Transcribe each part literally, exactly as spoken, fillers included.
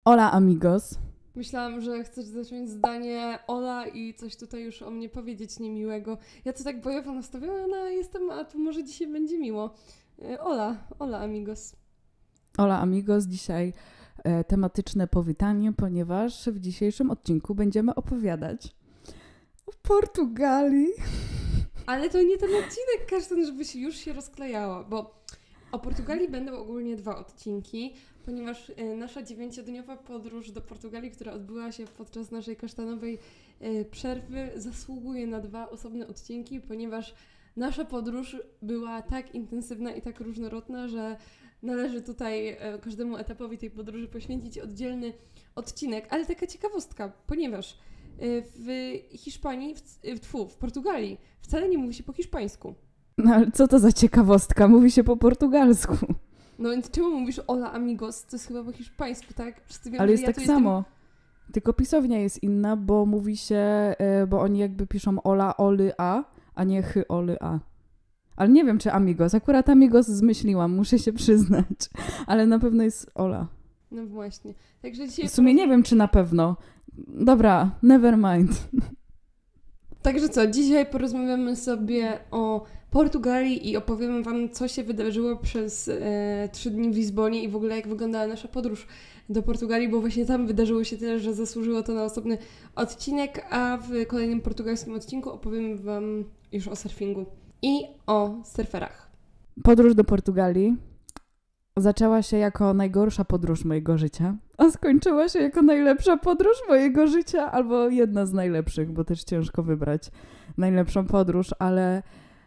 Hola amigos. Myślałam, że chcesz zacząć zdanie Ola i coś tutaj już o mnie powiedzieć niemiłego. Ja to tak bojowo nastawiona jestem, a tu może dzisiaj będzie miło. Ola, Hola amigos. Hola amigos. Dzisiaj e, tematyczne powitanie, ponieważ w dzisiejszym odcinku będziemy opowiadać o Portugalii. Ale to nie ten odcinek, Kasztan, żeby się już się rozklejała, bo o Portugalii będą ogólnie dwa odcinki, ponieważ y, nasza dziewięciodniowa podróż do Portugalii, która odbyła się podczas naszej kasztanowej y, przerwy, zasługuje na dwa osobne odcinki, ponieważ nasza podróż była tak intensywna i tak różnorodna, że należy tutaj y, każdemu etapowi tej podróży poświęcić oddzielny odcinek. Ale taka ciekawostka, ponieważ y, w Hiszpanii, w, w, tfu, w Portugalii wcale nie mówi się po hiszpańsku. No ale co to za ciekawostka? Mówi się po portugalsku. No więc czemu mówisz hola amigos? To jest chyba po hiszpańsku, tak? Wszyscy wiemy, Ale że jest ja tak tu samo. Jestem... Tylko pisownia jest inna, bo mówi się, e, bo oni jakby piszą ola, oly, a, a nie chy, oly, a. Ale nie wiem, czy amigos. Akurat amigos zmyśliłam, muszę się przyznać. Ale na pewno jest ola. No właśnie. Także dzisiaj... W sumie nie wiem, czy na pewno. Dobra, never mind. Także co, dzisiaj porozmawiamy sobie o Portugalii i opowiemy Wam, co się wydarzyło przez e, trzy dni w Lizbonie i w ogóle jak wyglądała nasza podróż do Portugalii, bo właśnie tam wydarzyło się tyle, że zasłużyło to na osobny odcinek, a w kolejnym portugalskim odcinku opowiemy Wam już o surfingu i o surferach. Podróż do Portugalii zaczęła się jako najgorsza podróż mojego życia, a skończyła się jako najlepsza podróż mojego życia, albo jedna z najlepszych, bo też ciężko wybrać najlepszą podróż, ale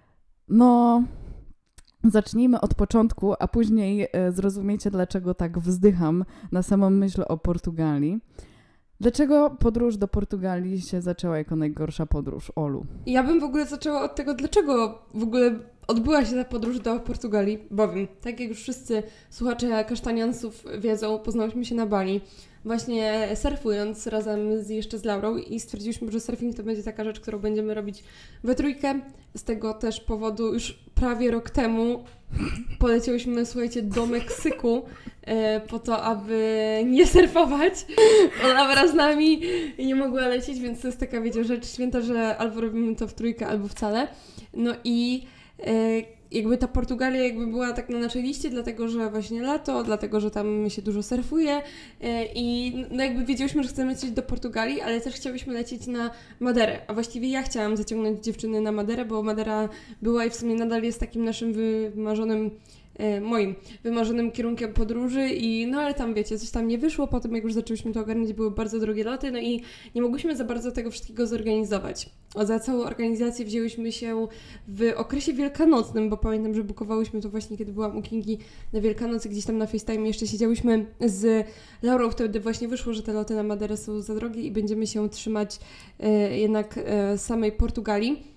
no zacznijmy od początku, a później zrozumiecie, dlaczego tak wzdycham na samą myśl o Portugalii. Dlaczego podróż do Portugalii się zaczęła jako najgorsza podróż, Olu? Ja bym w ogóle zaczęła od tego, dlaczego w ogóle odbyła się ta podróż do Portugalii, bowiem, tak jak już wszyscy słuchacze kasztaniansów wiedzą, poznałyśmy się na Bali, właśnie surfując razem z, jeszcze z Laurą i stwierdziliśmy, że surfing to będzie taka rzecz, którą będziemy robić we trójkę. Z tego też powodu już prawie rok temu poleciałyśmy, słuchajcie, do Meksyku e, po to, aby nie surfować. Ona wraz z nami nie mogła lecieć, więc to jest taka, wiecie, rzecz święta, że albo robimy to w trójkę, albo wcale. No i e, jakby ta Portugalia jakby była tak na naszej liście, dlatego że właśnie lato, dlatego że tam się dużo surfuje e, i no jakby wiedziałyśmy, że chcemy lecieć do Portugalii, ale też chciałyśmy lecieć na Maderę, a właściwie ja chciałam zaciągnąć dziewczyny na Maderę, bo Madera była i w sumie nadal jest takim naszym wymarzonym E, moim wymarzonym kierunkiem podróży i no ale tam wiecie, coś tam nie wyszło, potem jak już zaczęliśmy to ogarniać, były bardzo drogie loty, no i nie mogłyśmy za bardzo tego wszystkiego zorganizować. O, za całą organizację wzięłyśmy się w okresie wielkanocnym, bo pamiętam, że bukowałyśmy to właśnie, kiedy byłam u Kingi na Wielkanocy, gdzieś tam na FaceTime jeszcze siedziałyśmy z Laurą, wtedy właśnie wyszło, że te loty na Maderę są za drogie i będziemy się trzymać e, jednak e, samej Portugalii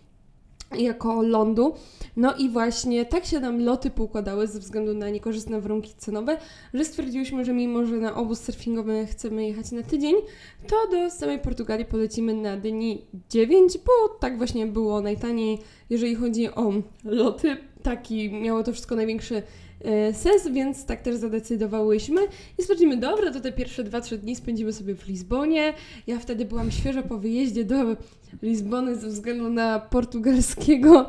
jako lądu. No i właśnie tak się nam loty poukładały ze względu na niekorzystne warunki cenowe, że stwierdziłyśmy, że mimo, że na obóz surfingowy chcemy jechać na tydzień, to do samej Portugalii polecimy na dni dziewięć, bo tak właśnie było najtaniej, jeżeli chodzi o loty. Taki miało to wszystko największy e, sens, więc tak też zadecydowałyśmy i stwierdzimy, dobra, to te pierwsze dwa trzy dni spędzimy sobie w Lizbonie. Ja wtedy byłam świeżo po wyjeździe do Lizbony ze względu na portugalskiego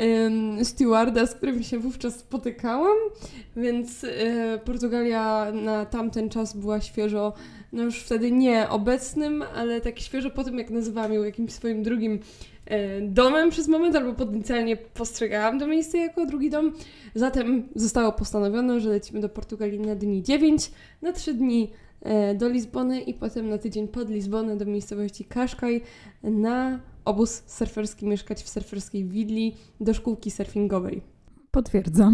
um, stewarda, z którym się wówczas spotykałam, więc e, Portugalia na tamten czas była świeżo, no już wtedy nie obecnym, ale tak świeżo po tym, jak nazywałam ją jakimś swoim drugim e, domem przez moment, albo potencjalnie postrzegałam to miejsce jako drugi dom. Zatem zostało postanowione, że lecimy do Portugalii na dni dziewięć, na trzy dni do Lizbony i potem na tydzień pod Lizbonę do miejscowości Cascais na obóz surferski, mieszkać w surferskiej willi do szkółki surfingowej. Potwierdzam.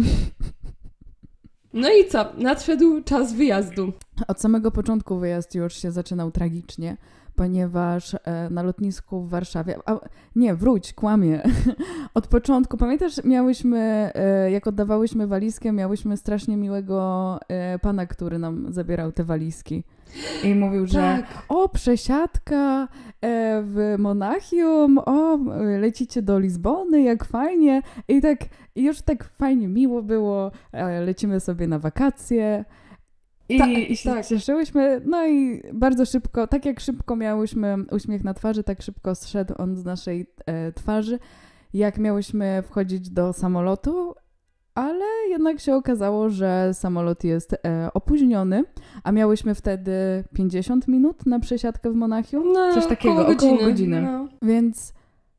No i co? Nadszedł czas wyjazdu. Od samego początku wyjazd już się zaczynał tragicznie, ponieważ e, na lotnisku w Warszawie... A, nie, wróć, kłamie. Od początku, pamiętasz, miałyśmy, e, jak oddawałyśmy walizkę, miałyśmy strasznie miłego e, pana, który nam zabierał te walizki. I mówił, że Tak. o, przesiadka e, w Monachium, o, lecicie do Lizbony, jak fajnie. I tak, i już tak fajnie miło było, e, lecimy sobie na wakacje. I, Ta, i się tak. cieszyłyśmy, no i bardzo szybko, tak jak szybko miałyśmy uśmiech na twarzy, tak szybko zszedł on z naszej e, twarzy, jak miałyśmy wchodzić do samolotu, ale jednak się okazało, że samolot jest e, opóźniony, a miałyśmy wtedy pięćdziesiąt minut na przesiadkę w Monachium, No, coś takiego, około około godziny. godziny. No. Więc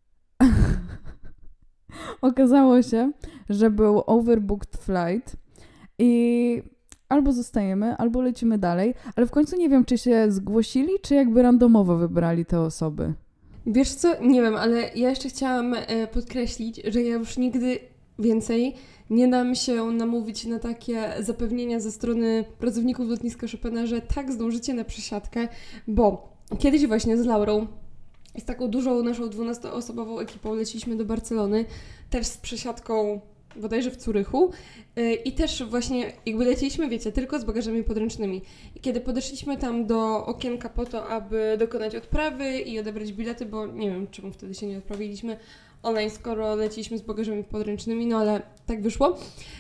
okazało się, że był overbooked flight i albo zostajemy, albo lecimy dalej, ale w końcu nie wiem, czy się zgłosili, czy jakby randomowo wybrali te osoby. Wiesz co, nie wiem, ale ja jeszcze chciałam e, podkreślić, że ja już nigdy więcej nie dam się namówić na takie zapewnienia ze strony pracowników lotniska Chopina, że tak zdążycie na przesiadkę, bo kiedyś właśnie z Laurą z taką dużą naszą dwunastoosobową ekipą leciliśmy do Barcelony, też z przesiadką bodajże w Zurychu yy, i też właśnie jakby leciliśmy, wiecie, tylko z bagażami podręcznymi. I kiedy podeszliśmy tam do okienka po to, aby dokonać odprawy i odebrać bilety, bo nie wiem, czemu wtedy się nie odprawiliśmy online, skoro leciliśmy z bagażami podręcznymi, no ale tak wyszło,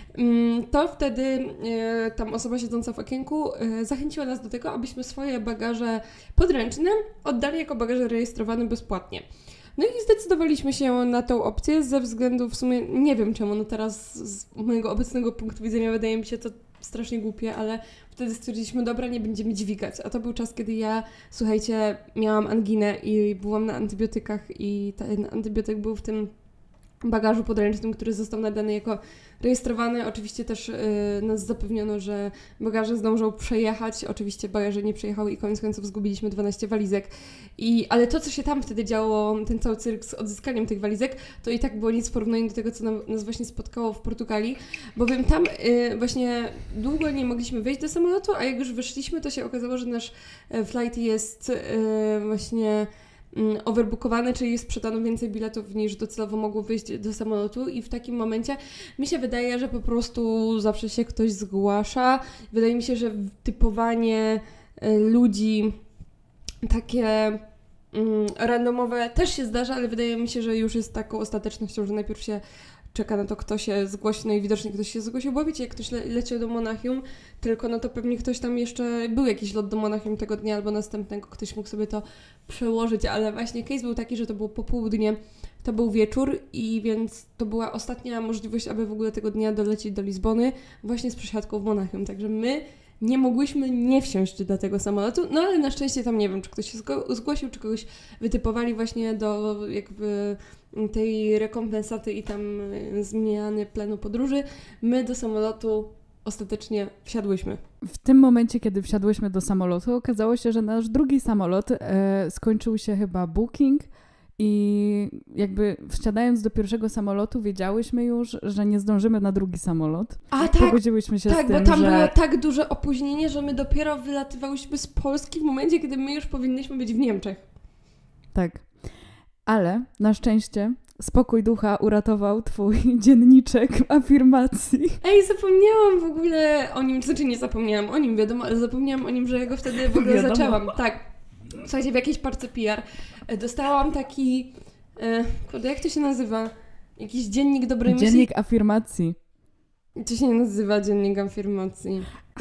to wtedy yy, tam osoba siedząca w okienku yy, zachęciła nas do tego, abyśmy swoje bagaże podręczne oddali jako bagaże rejestrowane bezpłatnie. No i zdecydowaliśmy się na tą opcję ze względu w sumie, nie wiem czemu, no teraz z mojego obecnego punktu widzenia wydaje mi się to strasznie głupie, ale wtedy stwierdziliśmy, dobra, nie będziemy dźwigać. A to był czas, kiedy ja, słuchajcie, miałam anginę i byłam na antybiotykach i ten antybiotyk był w tym bagażu podręcznym, który został nadany jako rejestrowany. Oczywiście też yy, nas zapewniono, że bagaże zdążą przejechać. Oczywiście bagaże nie przejechały i koniec końców zgubiliśmy dwanaście walizek. I, ale to, co się tam wtedy działo, ten cały cyrk z odzyskaniem tych walizek, to i tak było nic w porównaniu do tego, co nam, nas właśnie spotkało w Portugalii, bowiem tam yy, właśnie długo nie mogliśmy wejść do samolotu, a jak już wyszliśmy, to się okazało, że nasz flight jest yy, właśnie overbookowany, czyli sprzedano więcej biletów niż docelowo mogło wyjść do samolotu i w takim momencie mi się wydaje, że po prostu zawsze się ktoś zgłasza. Wydaje mi się, że typowanie ludzi takie um, randomowe też się zdarza, ale wydaje mi się, że już jest taką ostatecznością, że najpierw się czeka na to, kto się zgłosi, no i widocznie ktoś się zgłosił, bo wiecie, jak ktoś le- leciał do Monachium, tylko no to pewnie ktoś tam jeszcze, był jakiś lot do Monachium tego dnia albo następnego, ktoś mógł sobie to przełożyć, ale właśnie case był taki, że to było popołudnie, to był wieczór i więc to była ostatnia możliwość, aby w ogóle tego dnia dolecieć do Lizbony właśnie z przesiadką w Monachium, także my nie mogłyśmy nie wsiąść do tego samolotu, no ale na szczęście tam nie wiem, czy ktoś się zgo- zgłosił, czy kogoś wytypowali właśnie do jakby tej rekompensaty i tam zmiany planu podróży. My do samolotu ostatecznie wsiadłyśmy. W tym momencie, kiedy wsiadłyśmy do samolotu, okazało się, że nasz drugi samolot e, skończył się chyba booking i jakby wsiadając do pierwszego samolotu wiedziałyśmy już, że nie zdążymy na drugi samolot. A tak, Pogodziłyśmy się tak, z tym, bo tam że... było tak duże opóźnienie, że my dopiero wylatywałyśmy z Polski w momencie, kiedy my już powinnyśmy być w Niemczech. Tak, ale na szczęście spokój ducha uratował twój dzienniczek afirmacji. Ej, zapomniałam w ogóle o nim, znaczy nie zapomniałam o nim, wiadomo, ale zapomniałam o nim, że ja go wtedy w ogóle Wiadomo. zaczęłam. Tak, słuchajcie, w jakiejś parce P R dostałam taki, e, kurde, jak to się nazywa? Jakiś dziennik dobrej myśli? Dziennik afirmacji. To się nie nazywa dziennik afirmacji.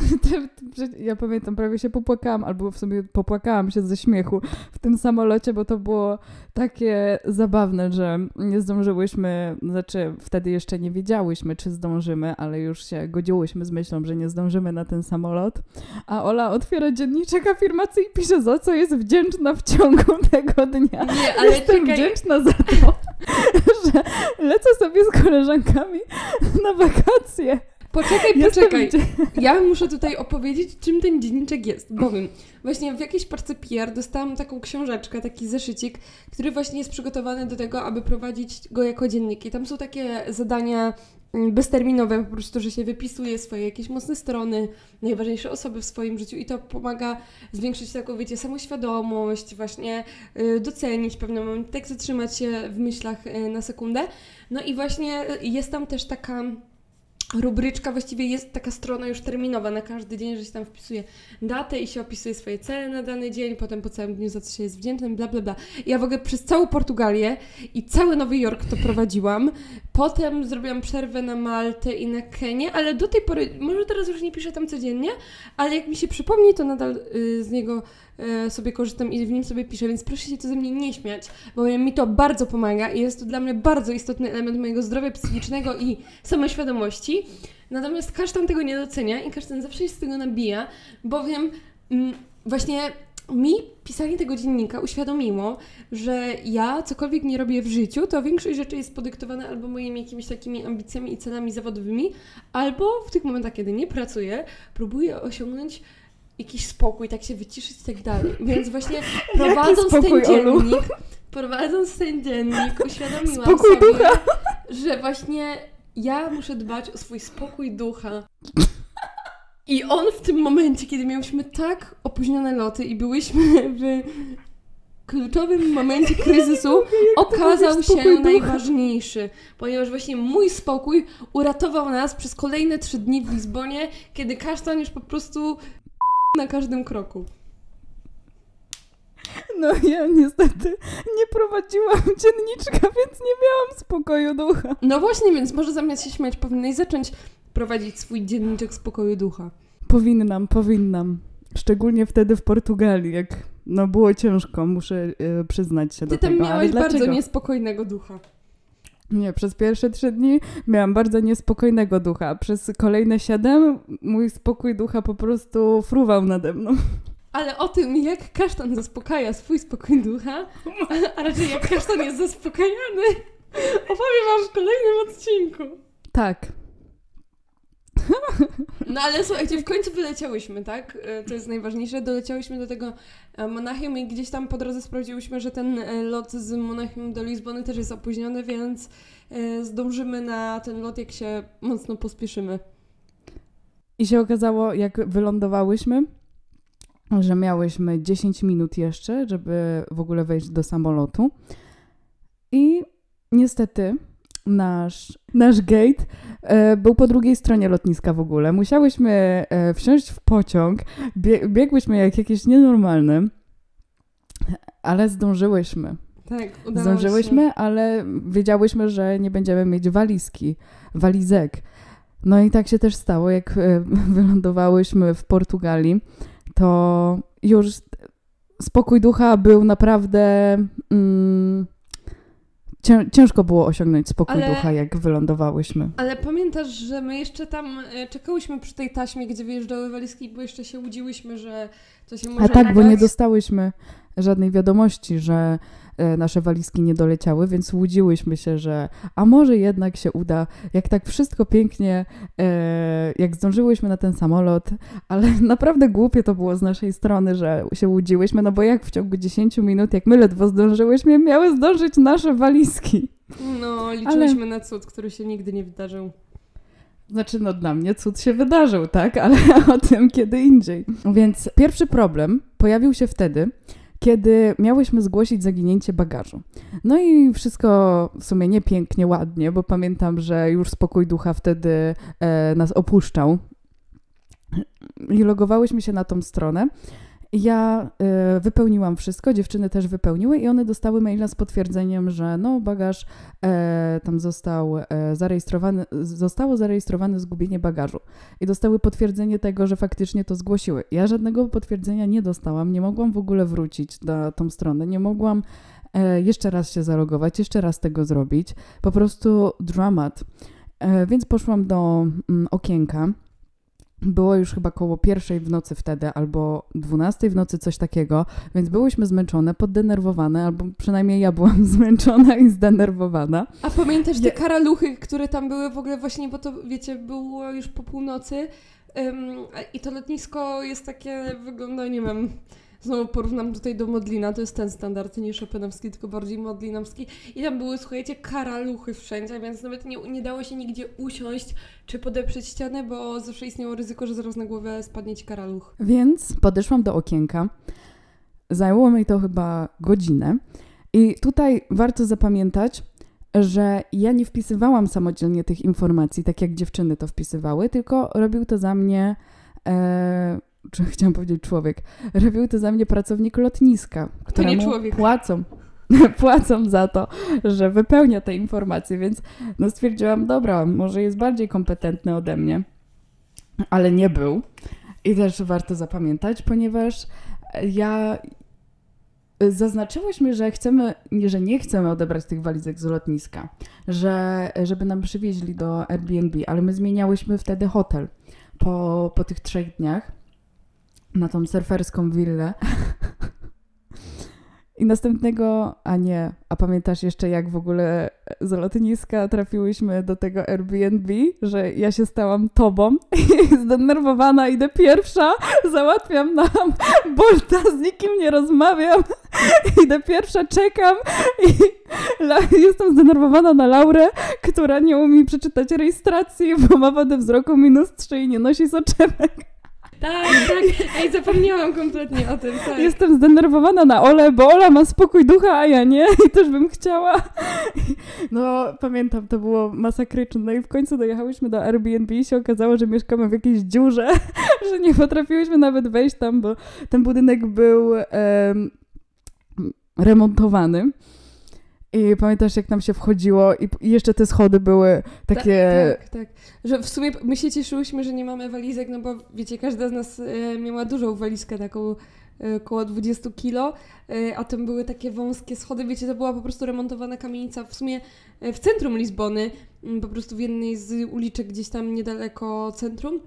Ja pamiętam, prawie się popłakałam, albo w sumie popłakałam się ze śmiechu w tym samolocie, bo to było takie zabawne, że nie zdążyłyśmy, znaczy wtedy jeszcze nie wiedziałyśmy, czy zdążymy, ale już się godziłyśmy z myślą, że nie zdążymy na ten samolot. A Ola otwiera dzienniczek afirmacji i pisze, za co jest wdzięczna w ciągu tego dnia. Nie, ale Jestem czekaj. wdzięczna za to, że lecę sobie z koleżankami na wakacje. Poczekaj, Jestem poczekaj. wdzie- Ja muszę tutaj opowiedzieć, czym ten dzienniczek jest, bowiem właśnie w jakiejś parce P R dostałam taką książeczkę, taki zeszycik, który właśnie jest przygotowany do tego, aby prowadzić go jako dziennik. I tam są takie zadania bezterminowe, po prostu, że się wypisuje swoje jakieś mocne strony, najważniejsze osoby w swoim życiu i to pomaga zwiększyć taką, wiecie, samoświadomość, właśnie y, docenić pewne momenty, tak zatrzymać się w myślach y, na sekundę. No i właśnie jest tam też taka rubryczka, właściwie jest taka strona już terminowa na każdy dzień, że się tam wpisuje datę i się opisuje swoje cele na dany dzień, potem po całym dniu za co się jest wdzięcznym, bla bla bla. Ja w ogóle przez całą Portugalię i cały Nowy Jork to prowadziłam. Potem zrobiłam przerwę na Maltę i na Kenię, ale do tej pory, może teraz już nie piszę tam codziennie, ale jak mi się przypomni, to nadal y, z niego y, sobie korzystam i w nim sobie piszę, więc proszę się to ze mnie nie śmiać, bo mi to bardzo pomaga i jest to dla mnie bardzo istotny element mojego zdrowia psychicznego i samoświadomości. Natomiast kasztan tego nie docenia i kasztan zawsze się z tego nabija, bowiem mm, właśnie mi pisanie tego dziennika uświadomiło, że ja cokolwiek nie robię w życiu, to większość rzeczy jest podyktowana albo moimi jakimiś takimi ambicjami i celami zawodowymi, albo w tych momentach, kiedy nie pracuję, próbuję osiągnąć jakiś spokój, tak się wyciszyć i tak dalej. Więc właśnie prowadząc spokój, ten dziennik, prowadząc ten dziennik, uświadomiłam spokój sobie, ducha. że właśnie ja muszę dbać o swój spokój ducha. I on w tym momencie, kiedy mieliśmy tak opóźnione loty i byliśmy w kluczowym momencie kryzysu, okazał się najważniejszy, ponieważ właśnie mój spokój uratował nas przez kolejne trzy dni w Lizbonie, kiedy kasztan już po prostu na każdym kroku. No ja niestety nie prowadziłam dzienniczka, więc nie miałam spokoju ducha. No właśnie, więc może zamiast się śmiać, powinnaś zacząć prowadzić swój dzienniczek spokoju ducha. Powinnam, powinnam. Szczególnie wtedy w Portugalii, jak no było ciężko, muszę y, przyznać się Ty do tam tego. miałeś bardzo niespokojnego ducha. Nie, przez pierwsze trzy dni miałam bardzo niespokojnego ducha. Przez kolejne siedem mój spokój ducha po prostu fruwał nade mną. Ale o tym, jak kasztan zaspokaja swój spokój ducha, a raczej jak kasztan jest zaspokajany, opowiem wam w kolejnym odcinku. Tak. No ale słuchajcie, w końcu wyleciałyśmy, tak? To jest najważniejsze. Doleciałyśmy do tego Monachium i gdzieś tam po drodze sprawdziłyśmy, że ten lot z Monachium do Lizbony też jest opóźniony, więc zdążymy na ten lot, jak się mocno pospieszymy. I się okazało, jak wylądowałyśmy, że miałyśmy dziesięć minut jeszcze, żeby w ogóle wejść do samolotu. I niestety nasz, nasz gate e, był po drugiej stronie lotniska w ogóle. Musiałyśmy e, wsiąść w pociąg, bie, biegłyśmy jak jakieś nienormalne, ale zdążyłyśmy. Tak, udało Zdążyłyśmy, się. ale wiedziałyśmy, że nie będziemy mieć walizki, walizek. No i tak się też stało, jak e, wylądowałyśmy w Portugalii, to już spokój ducha był naprawdę... Mm, ciężko było osiągnąć spokój ale, ducha, jak wylądowałyśmy. Ale pamiętasz, że my jeszcze tam czekałyśmy przy tej taśmie, gdzie wyjeżdżały walizki, bo jeszcze się łudziłyśmy, że to się może A tak, udać. Bo nie dostałyśmy żadnej wiadomości, że e, nasze walizki nie doleciały, więc łudziłyśmy się, że a może jednak się uda, jak tak wszystko pięknie, e, jak zdążyłyśmy na ten samolot, ale naprawdę głupie to było z naszej strony, że się łudziłyśmy, no bo jak w ciągu dziesięć minut, jak my ledwo zdążyłyśmy, miały zdążyć nasze walizki. No, liczyliśmy ale... na cud, który się nigdy nie wydarzył. Znaczy, no dla mnie cud się wydarzył, tak? Ale o tym kiedy indziej. Więc pierwszy problem pojawił się wtedy, kiedy miałyśmy zgłosić zaginięcie bagażu. No i wszystko w sumie nie pięknie, ładnie, bo pamiętam, że już spokój ducha wtedy e, nas opuszczał. I logowałyśmy się na tą stronę. Ja y, wypełniłam wszystko, dziewczyny też wypełniły i one dostały maila z potwierdzeniem, że no bagaż e, tam został e, zarejestrowany, zostało zarejestrowane zgubienie bagażu. I dostały potwierdzenie tego, że faktycznie to zgłosiły. Ja żadnego potwierdzenia nie dostałam, nie mogłam w ogóle wrócić na tą stronę, nie mogłam e, jeszcze raz się zalogować, jeszcze raz tego zrobić. Po prostu dramat. E, więc poszłam do mm, okienka. Było już chyba koło pierwszej w nocy wtedy, albo dwunastej w nocy, coś takiego, więc byłyśmy zmęczone, poddenerwowane, albo przynajmniej ja byłam zmęczona i zdenerwowana. A pamiętasz te karaluchy, które tam były w ogóle właśnie, bo to wiecie, było już po północy um, i to lotnisko jest takie, wygląda, nie wiem... Znowu porównam tutaj do Modlina, to jest ten standard, nie Chopinowski, tylko bardziej Modlinowski. I tam były, słuchajcie, karaluchy wszędzie, więc nawet nie, nie dało się nigdzie usiąść czy podeprzeć ścianę, bo zawsze istniało ryzyko, że zaraz na głowę spadnie ci karaluch. Więc podeszłam do okienka. Zajęło mi to chyba godzinę. I tutaj warto zapamiętać, że ja nie wpisywałam samodzielnie tych informacji, tak jak dziewczyny to wpisywały, tylko robił to za mnie, e, czy chciałam powiedzieć człowiek, robił to za mnie pracownik lotniska, któremu płacą. płacą za to, że wypełnia te informacje, więc no stwierdziłam, dobra, może jest bardziej kompetentny ode mnie, ale nie był. I też warto zapamiętać, ponieważ ja zaznaczyłyśmy, że chcemy, że nie chcemy odebrać tych walizek z lotniska, że żeby nam przywieźli do Airbnb, ale my zmieniałyśmy wtedy hotel po, po tych trzech dniach na tą surferską willę. I następnego, a nie, a pamiętasz jeszcze jak w ogóle z lotniska trafiłyśmy do tego Airbnb, że ja się stałam tobą i zdenerwowana idę pierwsza, załatwiam nam Bolta, z nikim nie rozmawiam, idę pierwsza, czekam i jestem zdenerwowana na Laurę, która nie umie przeczytać rejestracji, bo ma wadę wzroku minus trzy i nie nosi soczewek. Tak, tak. Ej, zapomniałam kompletnie o tym. Tak. Jestem zdenerwowana na Olę, bo Ola ma spokój ducha, a ja nie i też bym chciała. No, pamiętam, to było masakryczne. No i w końcu dojechałyśmy do Airbnb i się okazało, że mieszkamy w jakiejś dziurze, że nie potrafiłyśmy nawet wejść tam, bo ten budynek był em, remontowany. I pamiętasz, jak nam się wchodziło i, i jeszcze te schody były takie... Tak, tak, tak. Że w sumie my się cieszyłyśmy, że nie mamy walizek, no bo wiecie, każda z nas e, miała dużą walizkę, taką e, około dwadzieścia kilo, e, a tam były takie wąskie schody, wiecie, to była po prostu remontowana kamienica w sumie e, w centrum Lizbony, m, po prostu w jednej z uliczek gdzieś tam niedaleko centrum.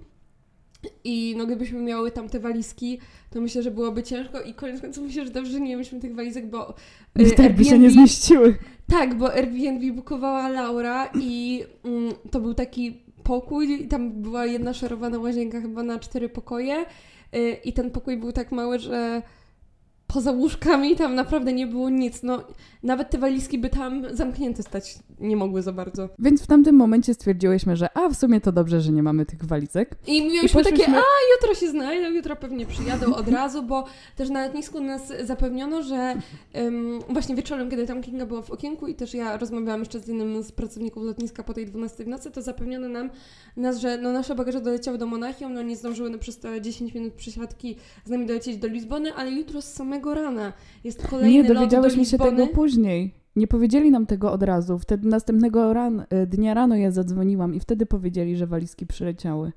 I no gdybyśmy miały tam te walizki, to myślę, że byłoby ciężko i koniec końców myślę, że dobrze, że nie mieliśmy tych walizek, bo no tak Airbnb, by się nie zmieściły. Tak, bo Airbnb bookowała Laura i mm, to był taki pokój i tam była jedna szorowana łazienka chyba na cztery pokoje yy, i ten pokój był tak mały, że poza łóżkami tam naprawdę nie było nic. No, nawet te walizki by tam zamknięte stać nie mogły za bardzo. Więc w tamtym momencie stwierdziłyśmy, że a w sumie to dobrze, że nie mamy tych walizek. I mieliśmy takie, a jutro się znajdą, jutro pewnie przyjadą od razu, bo też na lotnisku nas zapewniono, że um, właśnie wieczorem, kiedy tam Kinga była w okienku i też ja rozmawiałam jeszcze z jednym z pracowników lotniska po tej dwunastej w nocy, to zapewniono nam nas, że no, nasze bagaże doleciały do Monachium, no nie zdążyły no, przez te dziesięć minut przesiadki z nami dolecieć do Lizbony, ale jutro z samego rana jest kolejny lot do Lizbony. Nie, dowiedziałyśmy się tego później. Nie powiedzieli nam tego od razu. Wtedy następnego ran, dnia rano ja zadzwoniłam i wtedy powiedzieli, że walizki przyleciały.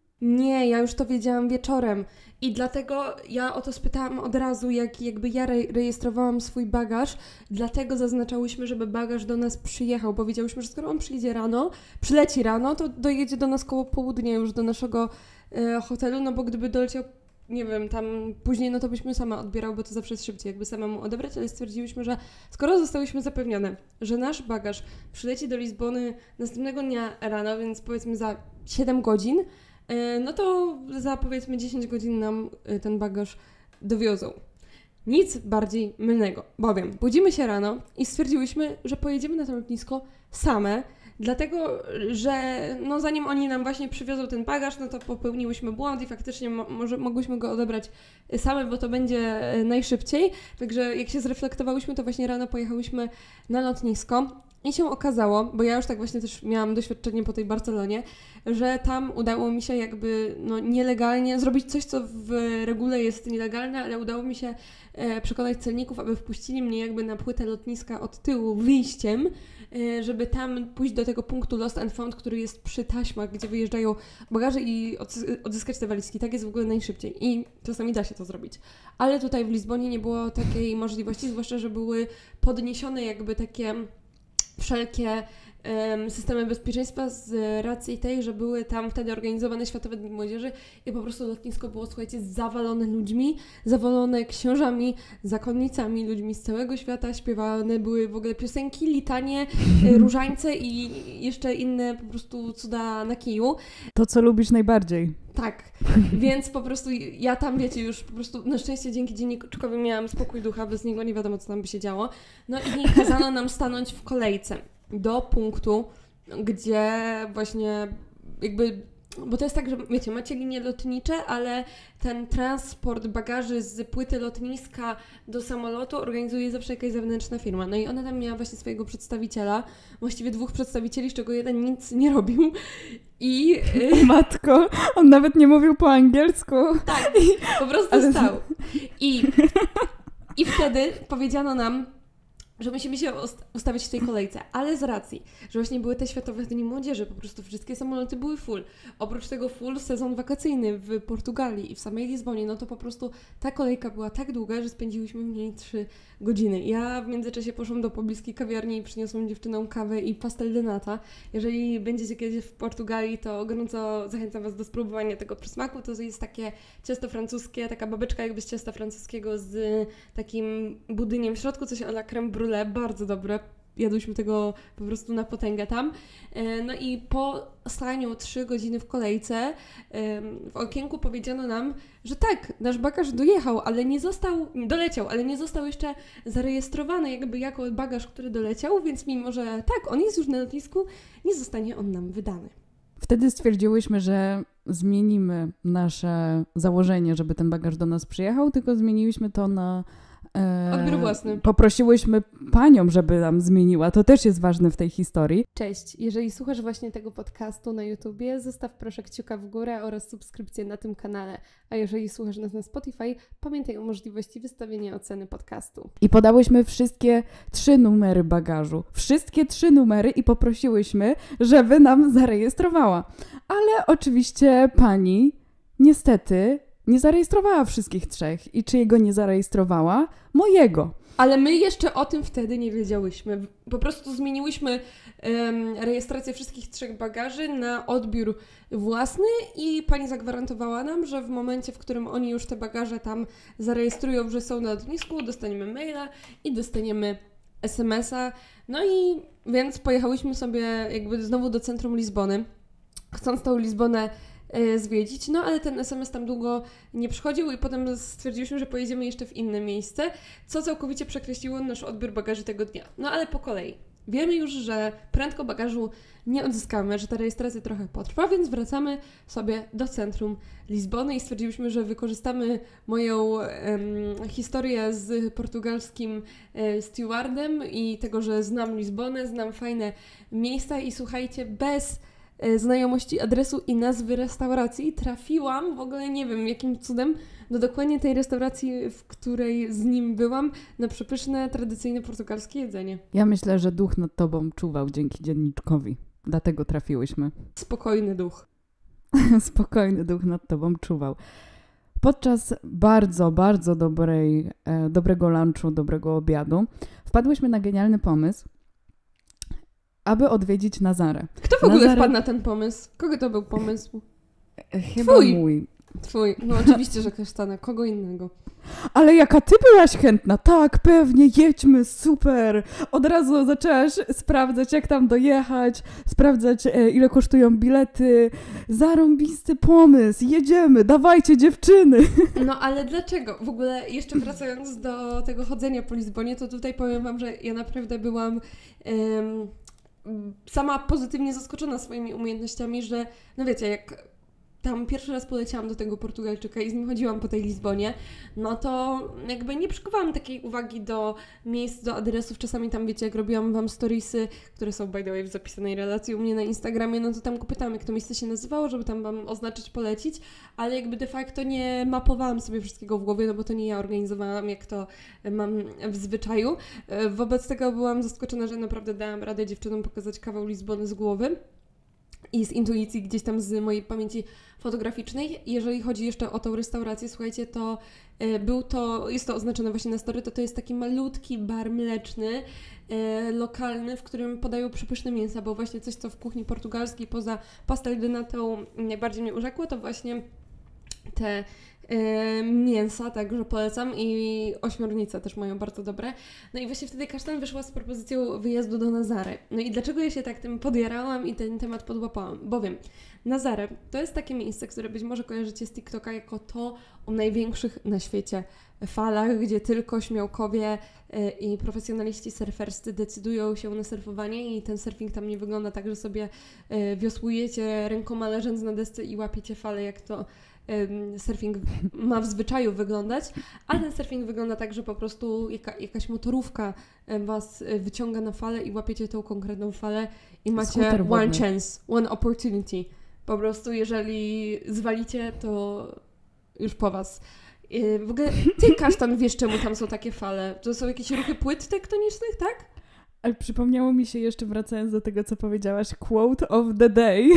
Nie, ja już to wiedziałam wieczorem i dlatego ja o to spytałam od razu, jak jakby ja re- rejestrowałam swój bagaż, dlatego zaznaczałyśmy, żeby bagaż do nas przyjechał, bo wiedziałyśmy, że skoro on przyjdzie rano, przyleci rano, to dojedzie do nas koło południa już do naszego e, hotelu, no bo gdyby doleciał nie wiem, tam później, no to byśmy sama odbierał, bo to zawsze jest szybciej, jakby samemu odebrać, ale stwierdziłyśmy, że skoro zostałyśmy zapewnione, że nasz bagaż przyleci do Lizbony następnego dnia rano, więc powiedzmy za siedem godzin, no to za powiedzmy dziesięć godzin nam ten bagaż dowiozą. Nic bardziej mylnego, bowiem budzimy się rano i stwierdziłyśmy, że pojedziemy na to lotnisko same, dlatego, że no zanim oni nam właśnie przywiozą ten bagaż, no to popełniłyśmy błąd i faktycznie mo- może mogłyśmy go odebrać same, bo to będzie najszybciej. Także jak się zreflektowałyśmy, to właśnie rano pojechałyśmy na lotnisko i się okazało, bo ja już tak właśnie też miałam doświadczenie po tej Barcelonie, że tam udało mi się jakby no nielegalnie zrobić coś, co w regule jest nielegalne, ale udało mi się e, przekonać celników, aby wpuścili mnie jakby na płytę lotniska od tyłu wyjściem, e, żeby tam pójść do tego punktu Lost and Found, który jest przy taśmach, gdzie wyjeżdżają bagaże i odzys- odzyskać te walizki. Tak jest w ogóle najszybciej i czasami da się to zrobić. Ale tutaj w Lizbonie nie było takiej możliwości, zwłaszcza, że były podniesione jakby takie wszelkie um, systemy bezpieczeństwa z racji tej, że były tam wtedy organizowane Światowe Dni Młodzieży i po prostu lotnisko było, słuchajcie, zawalone ludźmi, zawalone księżami, zakonnicami, ludźmi z całego świata, śpiewane były w ogóle piosenki, litanie, różańce i jeszcze inne po prostu cuda na kiju. To, co lubisz najbardziej. Tak, więc po prostu ja tam, wiecie, już po prostu na szczęście dzięki dziennikarzkowi miałam spokój ducha, bez niego nie wiadomo, co tam by się działo. No i kazano nam stanąć w kolejce do punktu, gdzie właśnie jakby bo to jest tak, że wiecie, macie linie lotnicze, ale ten transport bagaży z płyty lotniska do samolotu organizuje zawsze jakaś zewnętrzna firma. No i ona tam miała właśnie swojego przedstawiciela, właściwie dwóch przedstawicieli, z czego jeden nic nie robił. I... Matko, on nawet nie mówił po angielsku. Tak, po prostu ale... stał. I, I wtedy powiedziano nam, że musimy się ustawić w tej kolejce, ale z racji, że właśnie były te Światowe Dni Młodzieży, po prostu wszystkie samoloty były full. Oprócz tego full sezon wakacyjny w Portugalii i w samej Lizbonie, no to po prostu ta kolejka była tak długa, że spędziłyśmy w niej trzy godziny. Ja w międzyczasie poszłam do pobliskiej kawiarni i przyniosłam dziewczynom kawę i pastel de nata. Jeżeli będziecie kiedyś w Portugalii, to gorąco zachęcam Was do spróbowania tego przysmaku. To jest takie ciasto francuskie, taka babeczka jakby z ciasta francuskiego z takim budyniem w środku, coś a la crème brûlée. Bardzo dobre. Jadłyśmy tego po prostu na potęgę tam. No i po staniu trzy godziny w kolejce w okienku powiedziano nam, że tak, nasz bagaż dojechał, ale nie został, doleciał, ale nie został jeszcze zarejestrowany jakby jako bagaż, który doleciał, więc mimo, że tak, on jest już na lotnisku, nie zostanie on nam wydany. Wtedy stwierdziłyśmy, że zmienimy nasze założenie, żeby ten bagaż do nas przyjechał, tylko zmieniliśmy to na Odbiór własny. Poprosiłyśmy panią, żeby nam zmieniła. To też jest ważne w tej historii. Cześć. Jeżeli słuchasz właśnie tego podcastu na YouTubie, zostaw proszę kciuka w górę oraz subskrypcję na tym kanale. A jeżeli słuchasz nas na Spotify, pamiętaj o możliwości wystawienia oceny podcastu. I podałyśmy wszystkie trzy numery bagażu. Wszystkie trzy numery i poprosiłyśmy, żeby nam zarejestrowała. Ale oczywiście pani niestety nie zarejestrowała wszystkich trzech. I czyjego nie zarejestrowała? Mojego. Ale my jeszcze o tym wtedy nie wiedziałyśmy. Po prostu zmieniłyśmy um, rejestrację wszystkich trzech bagaży na odbiór własny i pani zagwarantowała nam, że w momencie, w którym oni już te bagaże tam zarejestrują, że są na lotnisku, dostaniemy maila i dostaniemy es em es a. No i więc pojechałyśmy sobie jakby znowu do centrum Lizbony, chcąc tą Lizbonę zwiedzić, no ale ten es em es tam długo nie przychodził i potem stwierdziliśmy, że pojedziemy jeszcze w inne miejsce, co całkowicie przekreśliło nasz odbiór bagaży tego dnia. No ale po kolei. Wiemy już, że prędko bagażu nie odzyskamy, że ta rejestracja trochę potrwa, więc wracamy sobie do centrum Lizbony i stwierdziliśmy, że wykorzystamy moją um, historię z portugalskim um, stewardem i tego, że znam Lizbonę, znam fajne miejsca i słuchajcie, bez znajomości adresu i nazwy restauracji trafiłam, w ogóle nie wiem jakim cudem, do dokładnie tej restauracji, w której z nim byłam, na przepyszne, tradycyjne portugalskie jedzenie. Ja myślę, że duch nad tobą czuwał dzięki dzienniczkowi. Dlatego trafiłyśmy. Spokojny duch. Spokojny duch nad tobą czuwał. Podczas bardzo, bardzo dobrej, e, dobrego lunchu, dobrego obiadu wpadłyśmy na genialny pomysł, aby odwiedzić Nazarę. Kto w ogóle Nazarę... wpadł na ten pomysł? Kogo to był pomysł? Chyba Twój. mój. Twój. No oczywiście, że kasztana. Kogo innego? Ale jaka ty byłaś chętna? Tak, pewnie, jedźmy, super. Od razu zaczęłaś sprawdzać, jak tam dojechać, sprawdzać, e, ile kosztują bilety. Zarąbisty pomysł, jedziemy, dawajcie dziewczyny. No ale dlaczego? W ogóle jeszcze wracając do tego chodzenia po Lizbonie, to tutaj powiem wam, że ja naprawdę byłam... Ym... sama pozytywnie zaskoczona swoimi umiejętnościami, że no wiecie, jak tam pierwszy raz poleciałam do tego Portugalczyka i z nim chodziłam po tej Lizbonie, no to jakby nie przykuwałam takiej uwagi do miejsc, do adresów. Czasami tam, wiecie, jak robiłam wam storiesy, które są by the way w zapisanej relacji u mnie na Instagramie, no to tam pytałam, jak to miejsce się nazywało, żeby tam wam oznaczyć, polecić, ale jakby de facto nie mapowałam sobie wszystkiego w głowie, no bo to nie ja organizowałam, jak to mam w zwyczaju. Wobec tego byłam zaskoczona, że naprawdę dałam radę dziewczynom pokazać kawał Lizbony z głowy i z intuicji, gdzieś tam z mojej pamięci fotograficznej. Jeżeli chodzi jeszcze o tą restaurację, słuchajcie, to y, był to, jest to oznaczone właśnie na story, to to jest taki malutki bar mleczny, y, lokalny, w którym podają przepyszne mięsa, bo właśnie coś, co w kuchni portugalskiej poza pastel de natą najbardziej mnie urzekło, to właśnie te Yy, mięsa, także polecam, i ośmiornice też mają bardzo dobre. No i właśnie wtedy Kasztan wyszła z propozycją wyjazdu do Nazary. No i dlaczego ja się tak tym podjarałam i ten temat podłapałam? Bowiem Nazarę to jest takie miejsce, które być może kojarzycie z TikToka jako to o największych na świecie falach, gdzie tylko śmiałkowie i profesjonaliści surferscy decydują się na surfowanie i ten surfing tam nie wygląda tak, że sobie wiosłujecie rękoma leżąc na desce i łapiecie fale, jak to surfing ma w zwyczaju wyglądać, a ten surfing wygląda tak, że po prostu jaka, jakaś motorówka was wyciąga na falę i łapiecie tą konkretną falę i macie one chance, one opportunity. Po prostu jeżeli zwalicie, to już po was. W ogóle ty, Kasztan, wiesz, czemu tam są takie fale? To są jakieś ruchy płyt tektonicznych, tak? Ale przypomniało mi się jeszcze, wracając do tego, co powiedziałaś, quote of the day.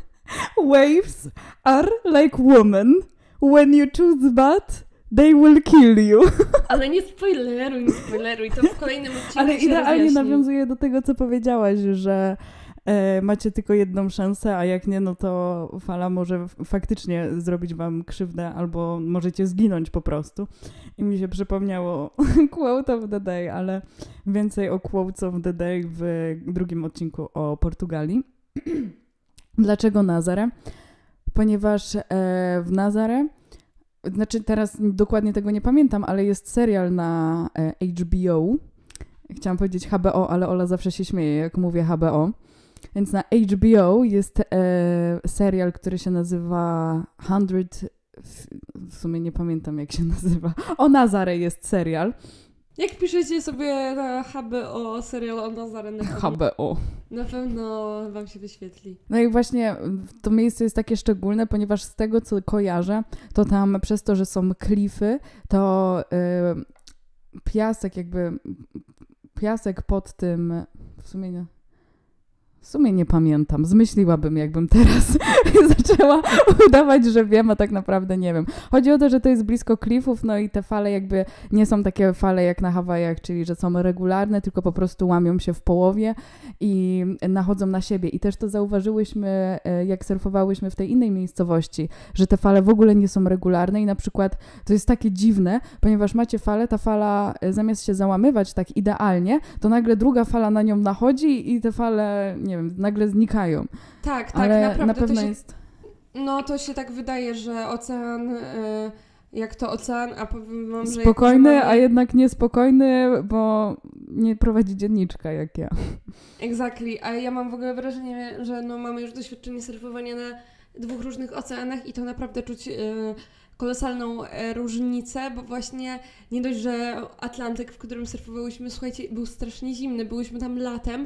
Waves are like women. When you choose bad, they will kill you. Ale nie spoileruj, nie spoileruj. To w kolejnym odcinku Ale się idealnie rozjaśni. nawiązuje do tego, co powiedziałaś, że e, macie tylko jedną szansę, a jak nie, no to fala może f- faktycznie zrobić wam krzywdę albo możecie zginąć po prostu. I mi się przypomniało quote of the day, ale więcej o quotes of the day w drugim odcinku o Portugalii. Dlaczego Nazaré? Ponieważ e, w Nazaré, znaczy teraz dokładnie tego nie pamiętam, ale jest serial na e, H B O. Chciałam powiedzieć H B O, ale Ola zawsze się śmieje, jak mówię H B O. Więc na H B O jest e, serial, który się nazywa Hundred... W sumie nie pamiętam, jak się nazywa. O Nazaré jest serial. Jak piszecie sobie na H B O serial o Nazaré, na H B O. Na pewno wam się wyświetli. No i właśnie to miejsce jest takie szczególne, ponieważ z tego, co kojarzę, to tam przez to, że są klify, to yy, piasek jakby, piasek pod tym, w sumie nie, w sumie nie pamiętam, zmyśliłabym, jakbym teraz zaczęła udawać, że wiem, a tak naprawdę nie wiem. Chodzi o to, że to jest blisko klifów, no i te fale jakby nie są takie fale jak na Hawajach, czyli że są regularne, tylko po prostu łamią się w połowie i nachodzą na siebie. I też to zauważyłyśmy, jak surfowałyśmy w tej innej miejscowości, że te fale w ogóle nie są regularne i na przykład to jest takie dziwne, ponieważ macie falę, ta fala zamiast się załamywać tak idealnie, to nagle druga fala na nią nachodzi i te fale, nie wiem, nagle znikają. Tak, tak, ale naprawdę na pewno to się, jest... No to się tak wydaje, że ocean, y, jak to ocean, a powiem wam, że... Spokojny, mamy... a jednak niespokojny, bo nie prowadzi dzienniczka jak ja. Exactly, a ja mam w ogóle wrażenie, że no mamy już doświadczenie surfowania na dwóch różnych oceanach i to naprawdę czuć... Y, kolosalną e, różnicę, bo właśnie nie dość, że Atlantyk, w którym surfowałyśmy, słuchajcie, był strasznie zimny, byłyśmy tam latem,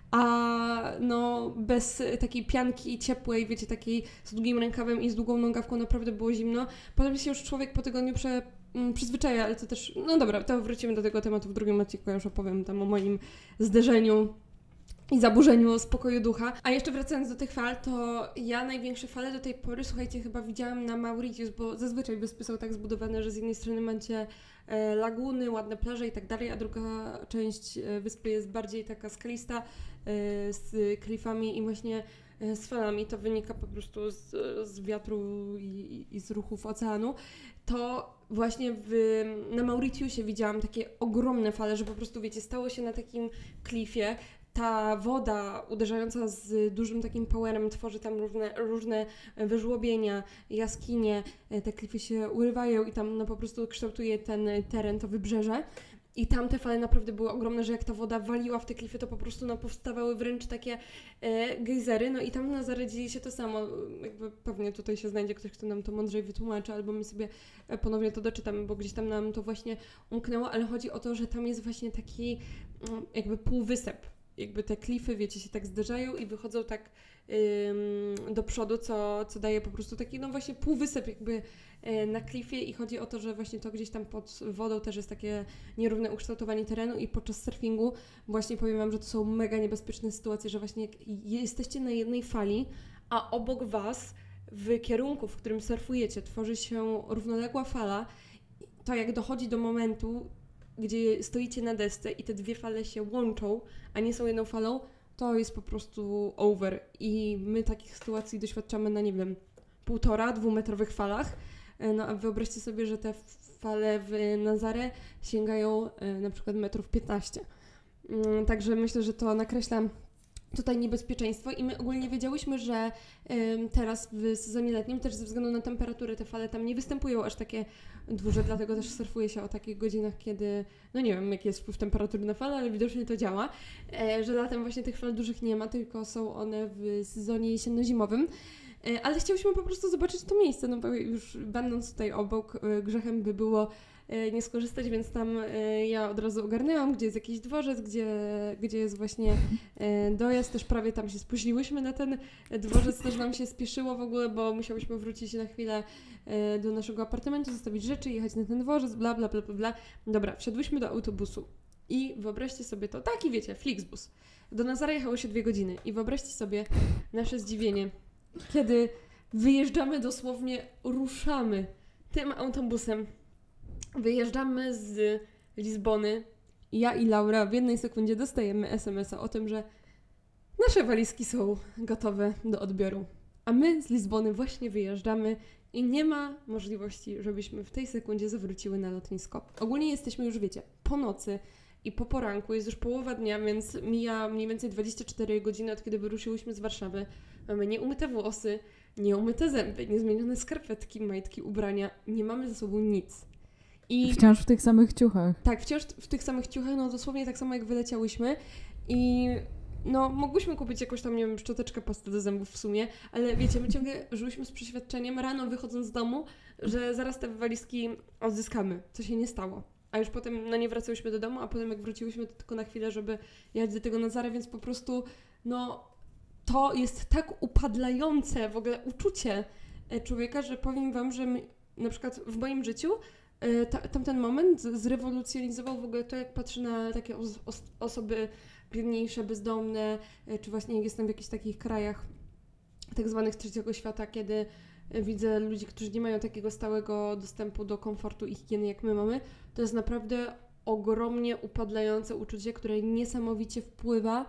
a no bez takiej pianki ciepłej, wiecie, takiej z długim rękawem i z długą nogawką naprawdę było zimno. Potem się już człowiek po tygodniu prze, m, przyzwyczaja, ale to też, no dobra, to wrócimy do tego tematu w drugim odcinku, ja już opowiem tam o moim zderzeniu i zaburzeniu spokoju ducha. A jeszcze wracając do tych fal, to ja największe fale do tej pory, słuchajcie, chyba widziałam na Mauritius, bo zazwyczaj wyspy są tak zbudowane, że z jednej strony macie e, laguny, ładne plaże i tak dalej, a druga część e, wyspy jest bardziej taka skalista, e, z klifami i właśnie e, z falami. To wynika po prostu z, z wiatru i, i z ruchów oceanu. To właśnie w, na Mauritiusie widziałam takie ogromne fale, że po prostu, wiecie, stało się na takim klifie. Ta woda uderzająca z dużym takim powerem tworzy tam różne, różne wyżłobienia, jaskinie, te klify się urywają i tam no, po prostu kształtuje ten teren, to wybrzeże. I tam te fale naprawdę były ogromne, że jak ta woda waliła w te klify, to po prostu no, powstawały wręcz takie e, gejzery. No i tam na Nazaré dzieje się to samo. Jakby pewnie tutaj się znajdzie ktoś, kto nam to mądrzej wytłumaczy, albo my sobie ponownie to doczytamy, bo gdzieś tam nam to właśnie umknęło, ale chodzi o to, że tam jest właśnie taki jakby półwysep. Jakby te klify, wiecie, się tak zderzają i wychodzą tak ym, do przodu, co, co daje po prostu taki, no właśnie półwysep jakby y, na klifie i chodzi o to, że właśnie to gdzieś tam pod wodą też jest takie nierówne ukształtowanie terenu i podczas surfingu właśnie powiem wam, że to są mega niebezpieczne sytuacje, że właśnie jak jesteście na jednej fali, a obok was w kierunku, w którym surfujecie, tworzy się równoległa fala, to jak dochodzi do momentu, gdzie stoicie na desce i te dwie fale się łączą, a nie są jedną falą, to jest po prostu over. I my takich sytuacji doświadczamy na, nie wiem, półtora, dwumetrowych falach. No a wyobraźcie sobie, że te fale w Nazaré sięgają na przykład metrów piętnaście. Także myślę, że to nakreśla tutaj niebezpieczeństwo i my ogólnie wiedziałyśmy, że ym, teraz w sezonie letnim też ze względu na temperaturę te fale tam nie występują aż takie duże, dlatego też surfuje się o takich godzinach, kiedy, no nie wiem jaki jest wpływ temperatury na fale, ale widocznie to działa, e, że latem właśnie tych fal dużych nie ma, tylko są one w sezonie jesienno-zimowym. Ale chciałyśmy po prostu zobaczyć to miejsce, no bo już będąc tutaj obok, grzechem by było nie skorzystać, więc tam ja od razu ogarnęłam, gdzie jest jakiś dworzec, gdzie, gdzie jest właśnie dojazd, też prawie tam się spóźniłyśmy na ten dworzec, też nam się spieszyło w ogóle, bo musiałyśmy wrócić na chwilę do naszego apartamentu, zostawić rzeczy, jechać na ten dworzec, bla, bla, bla, bla, bla. Dobra, wsiadłyśmy do autobusu i wyobraźcie sobie to, taki wiecie, Flixbus. Do Nazara jechało się dwie godziny i wyobraźcie sobie nasze zdziwienie, kiedy wyjeżdżamy dosłownie, ruszamy tym autobusem, wyjeżdżamy z Lizbony, ja i Laura w jednej sekundzie dostajemy es em es a o tym, że nasze walizki są gotowe do odbioru, a my z Lizbony właśnie wyjeżdżamy i nie ma możliwości, żebyśmy w tej sekundzie zawróciły na lotnisko. Ogólnie jesteśmy już, wiecie, po nocy i po poranku, jest już połowa dnia, więc mija mniej więcej dwadzieścia cztery godziny od kiedy wyruszyłyśmy z Warszawy. Mamy nieumyte włosy, nieumyte zęby, niezmienione skarpetki, majtki, ubrania. Nie mamy ze sobą nic. I wciąż w tych samych ciuchach. Tak, wciąż w tych samych ciuchach, no dosłownie tak samo jak wyleciałyśmy. I no mogłyśmy kupić jakąś tam, nie wiem, szczoteczkę, pastę do zębów w sumie, ale wiecie, my ciągle żyłyśmy z przeświadczeniem rano wychodząc z domu, że zaraz te walizki odzyskamy, co się nie stało. A już potem, no nie wracałyśmy do domu, a potem jak wróciłyśmy, to tylko na chwilę, żeby jechać do tego Nazara, więc po prostu, no to jest tak upadlające w ogóle uczucie człowieka, że powiem wam, że my, na przykład w moim życiu ta, tamten moment zrewolucjonizował w ogóle to, jak patrzę na takie os- os- osoby biedniejsze, bezdomne, czy właśnie jak jestem w jakichś takich krajach tak zwanych trzeciego świata, kiedy widzę ludzi, którzy nie mają takiego stałego dostępu do komfortu i higieny, jak my mamy. To jest naprawdę ogromnie upadlające uczucie, które niesamowicie wpływa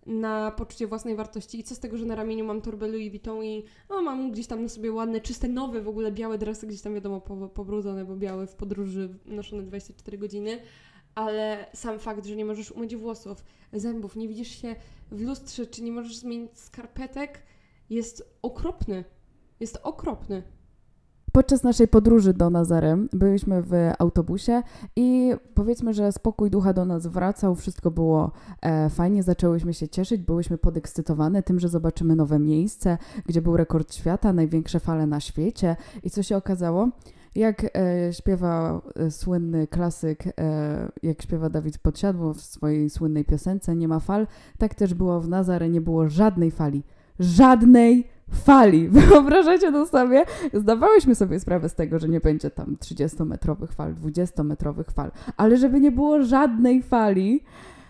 na poczucie własnej wartości. I co z tego, że na ramieniu mam torbę Louis Vuitton i o, mam gdzieś tam na sobie ładne, czyste, nowe, w ogóle białe dresy, gdzieś tam wiadomo po, pobrudzone, bo białe w podróży noszone dwadzieścia cztery godziny, ale sam fakt, że nie możesz umyć włosów, zębów, nie widzisz się w lustrze, czy nie możesz zmienić skarpetek, jest okropny. Jest okropny. Podczas naszej podróży do Nazary byliśmy w autobusie i powiedzmy, że spokój ducha do nas wracał, wszystko było e, fajnie, zaczęłyśmy się cieszyć, byłyśmy podekscytowane tym, że zobaczymy nowe miejsce, gdzie był rekord świata, największe fale na świecie i co się okazało? Jak e, śpiewa e, słynny klasyk, e, jak śpiewa Dawid Podsiadło w swojej słynnej piosence Nie ma fal, tak też było w Nazaré, nie było żadnej fali. Żadnej fali. Wyobrażacie to sobie? Zdawałyśmy sobie sprawę z tego, że nie będzie tam trzydziestometrowych fal, dwudziestometrowych fal, ale żeby nie było żadnej fali.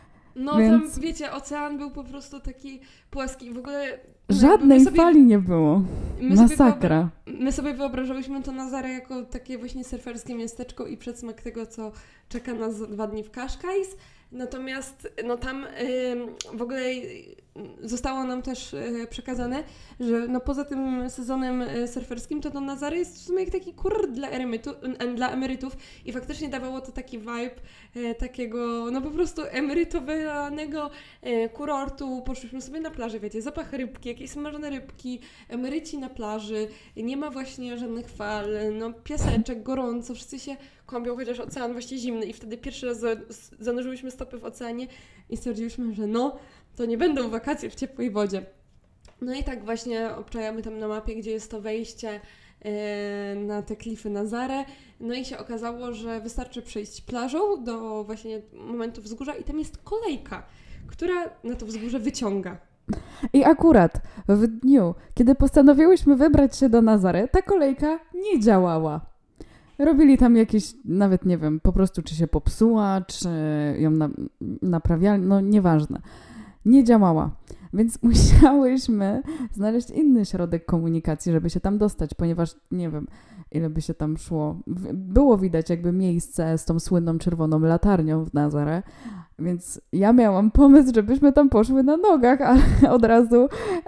No więc... tam, wiecie, ocean był po prostu taki płaski. W ogóle... Żadnej sobie, fali nie było. My Masakra. Sobie my sobie wyobrażałyśmy to Nazaré jako takie właśnie surferskie miasteczko i przedsmak tego, co czeka nas za dwa dni w Cascais. Natomiast no tam y, w ogóle zostało nam też y, przekazane, że no poza tym sezonem y, surferskim, to to Nazary jest w sumie jak taki kur dla, emerytu, y, dla emerytów i faktycznie dawało to taki vibe y, takiego no po prostu emerytowanego y, kurortu. Poszliśmy sobie na plażę, wiecie, zapach rybki, jakieś smażone rybki, emeryci na plaży, nie ma właśnie żadnych fal, no piaseczek, gorąco, wszyscy się kąpią, chociaż ocean właśnie zimny i wtedy pierwszy raz zanurzyłyśmy stopy w oceanie i stwierdziliśmy, że no, to nie będą wakacje w ciepłej wodzie. No i tak właśnie obczajamy tam na mapie, gdzie jest to wejście yy, na te klify Nazaré. No i się okazało, że wystarczy przejść plażą do właśnie momentu wzgórza i tam jest kolejka, która na to wzgórze wyciąga. I akurat w dniu, kiedy postanowiłyśmy wybrać się do Nazaré, ta kolejka nie działała. Robili tam jakieś, nawet nie wiem, po prostu czy się popsuła, czy ją na, naprawiali, no nieważne. Nie działała. Więc musiałyśmy znaleźć inny środek komunikacji, żeby się tam dostać, ponieważ nie wiem, ile by się tam szło. Było widać jakby miejsce z tą słynną czerwoną latarnią w Nazaré, więc ja miałam pomysł, żebyśmy tam poszły na nogach, ale od razu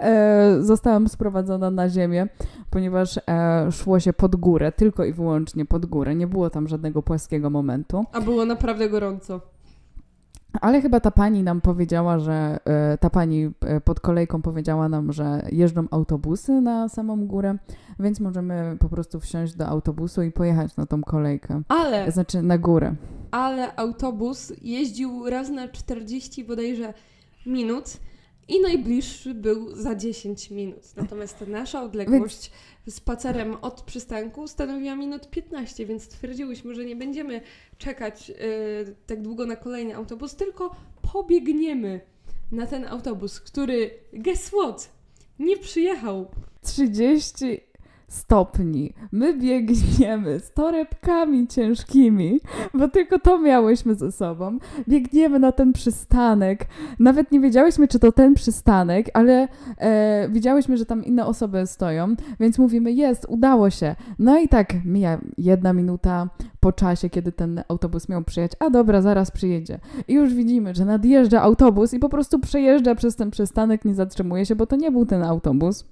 e, zostałam sprowadzona na ziemię, ponieważ e, szło się pod górę, tylko i wyłącznie pod górę. Nie było tam żadnego płaskiego momentu. A było naprawdę gorąco. ale chyba ta pani nam powiedziała, że e, ta pani e, pod kolejką powiedziała nam, że jeżdżą autobusy na samą górę, więc możemy po prostu wsiąść do autobusu i pojechać na tą kolejkę. Ale... Znaczy na górę. Ale autobus jeździł raz na czterdzieści bodajże minut i najbliższy był za dziesięć minut. Natomiast nasza odległość spacerem od przystanku stanowiła minut piętnaście, więc stwierdziłyśmy, że nie będziemy czekać yy, tak długo na kolejny autobus, tylko pobiegniemy na ten autobus, który, guess what, nie przyjechał. trzydzieści stopni. My biegniemy z torebkami ciężkimi, bo tylko to miałyśmy ze sobą. Biegniemy na ten przystanek. Nawet nie wiedziałyśmy, czy to ten przystanek, ale e, widziałyśmy, że tam inne osoby stoją, więc mówimy, jest, udało się. No i tak mija jedna minuta po czasie, kiedy ten autobus miał przyjechać. A dobra, zaraz przyjedzie. I już widzimy, że nadjeżdża autobus i po prostu przejeżdża przez ten przystanek, nie zatrzymuje się, bo to nie był ten autobus.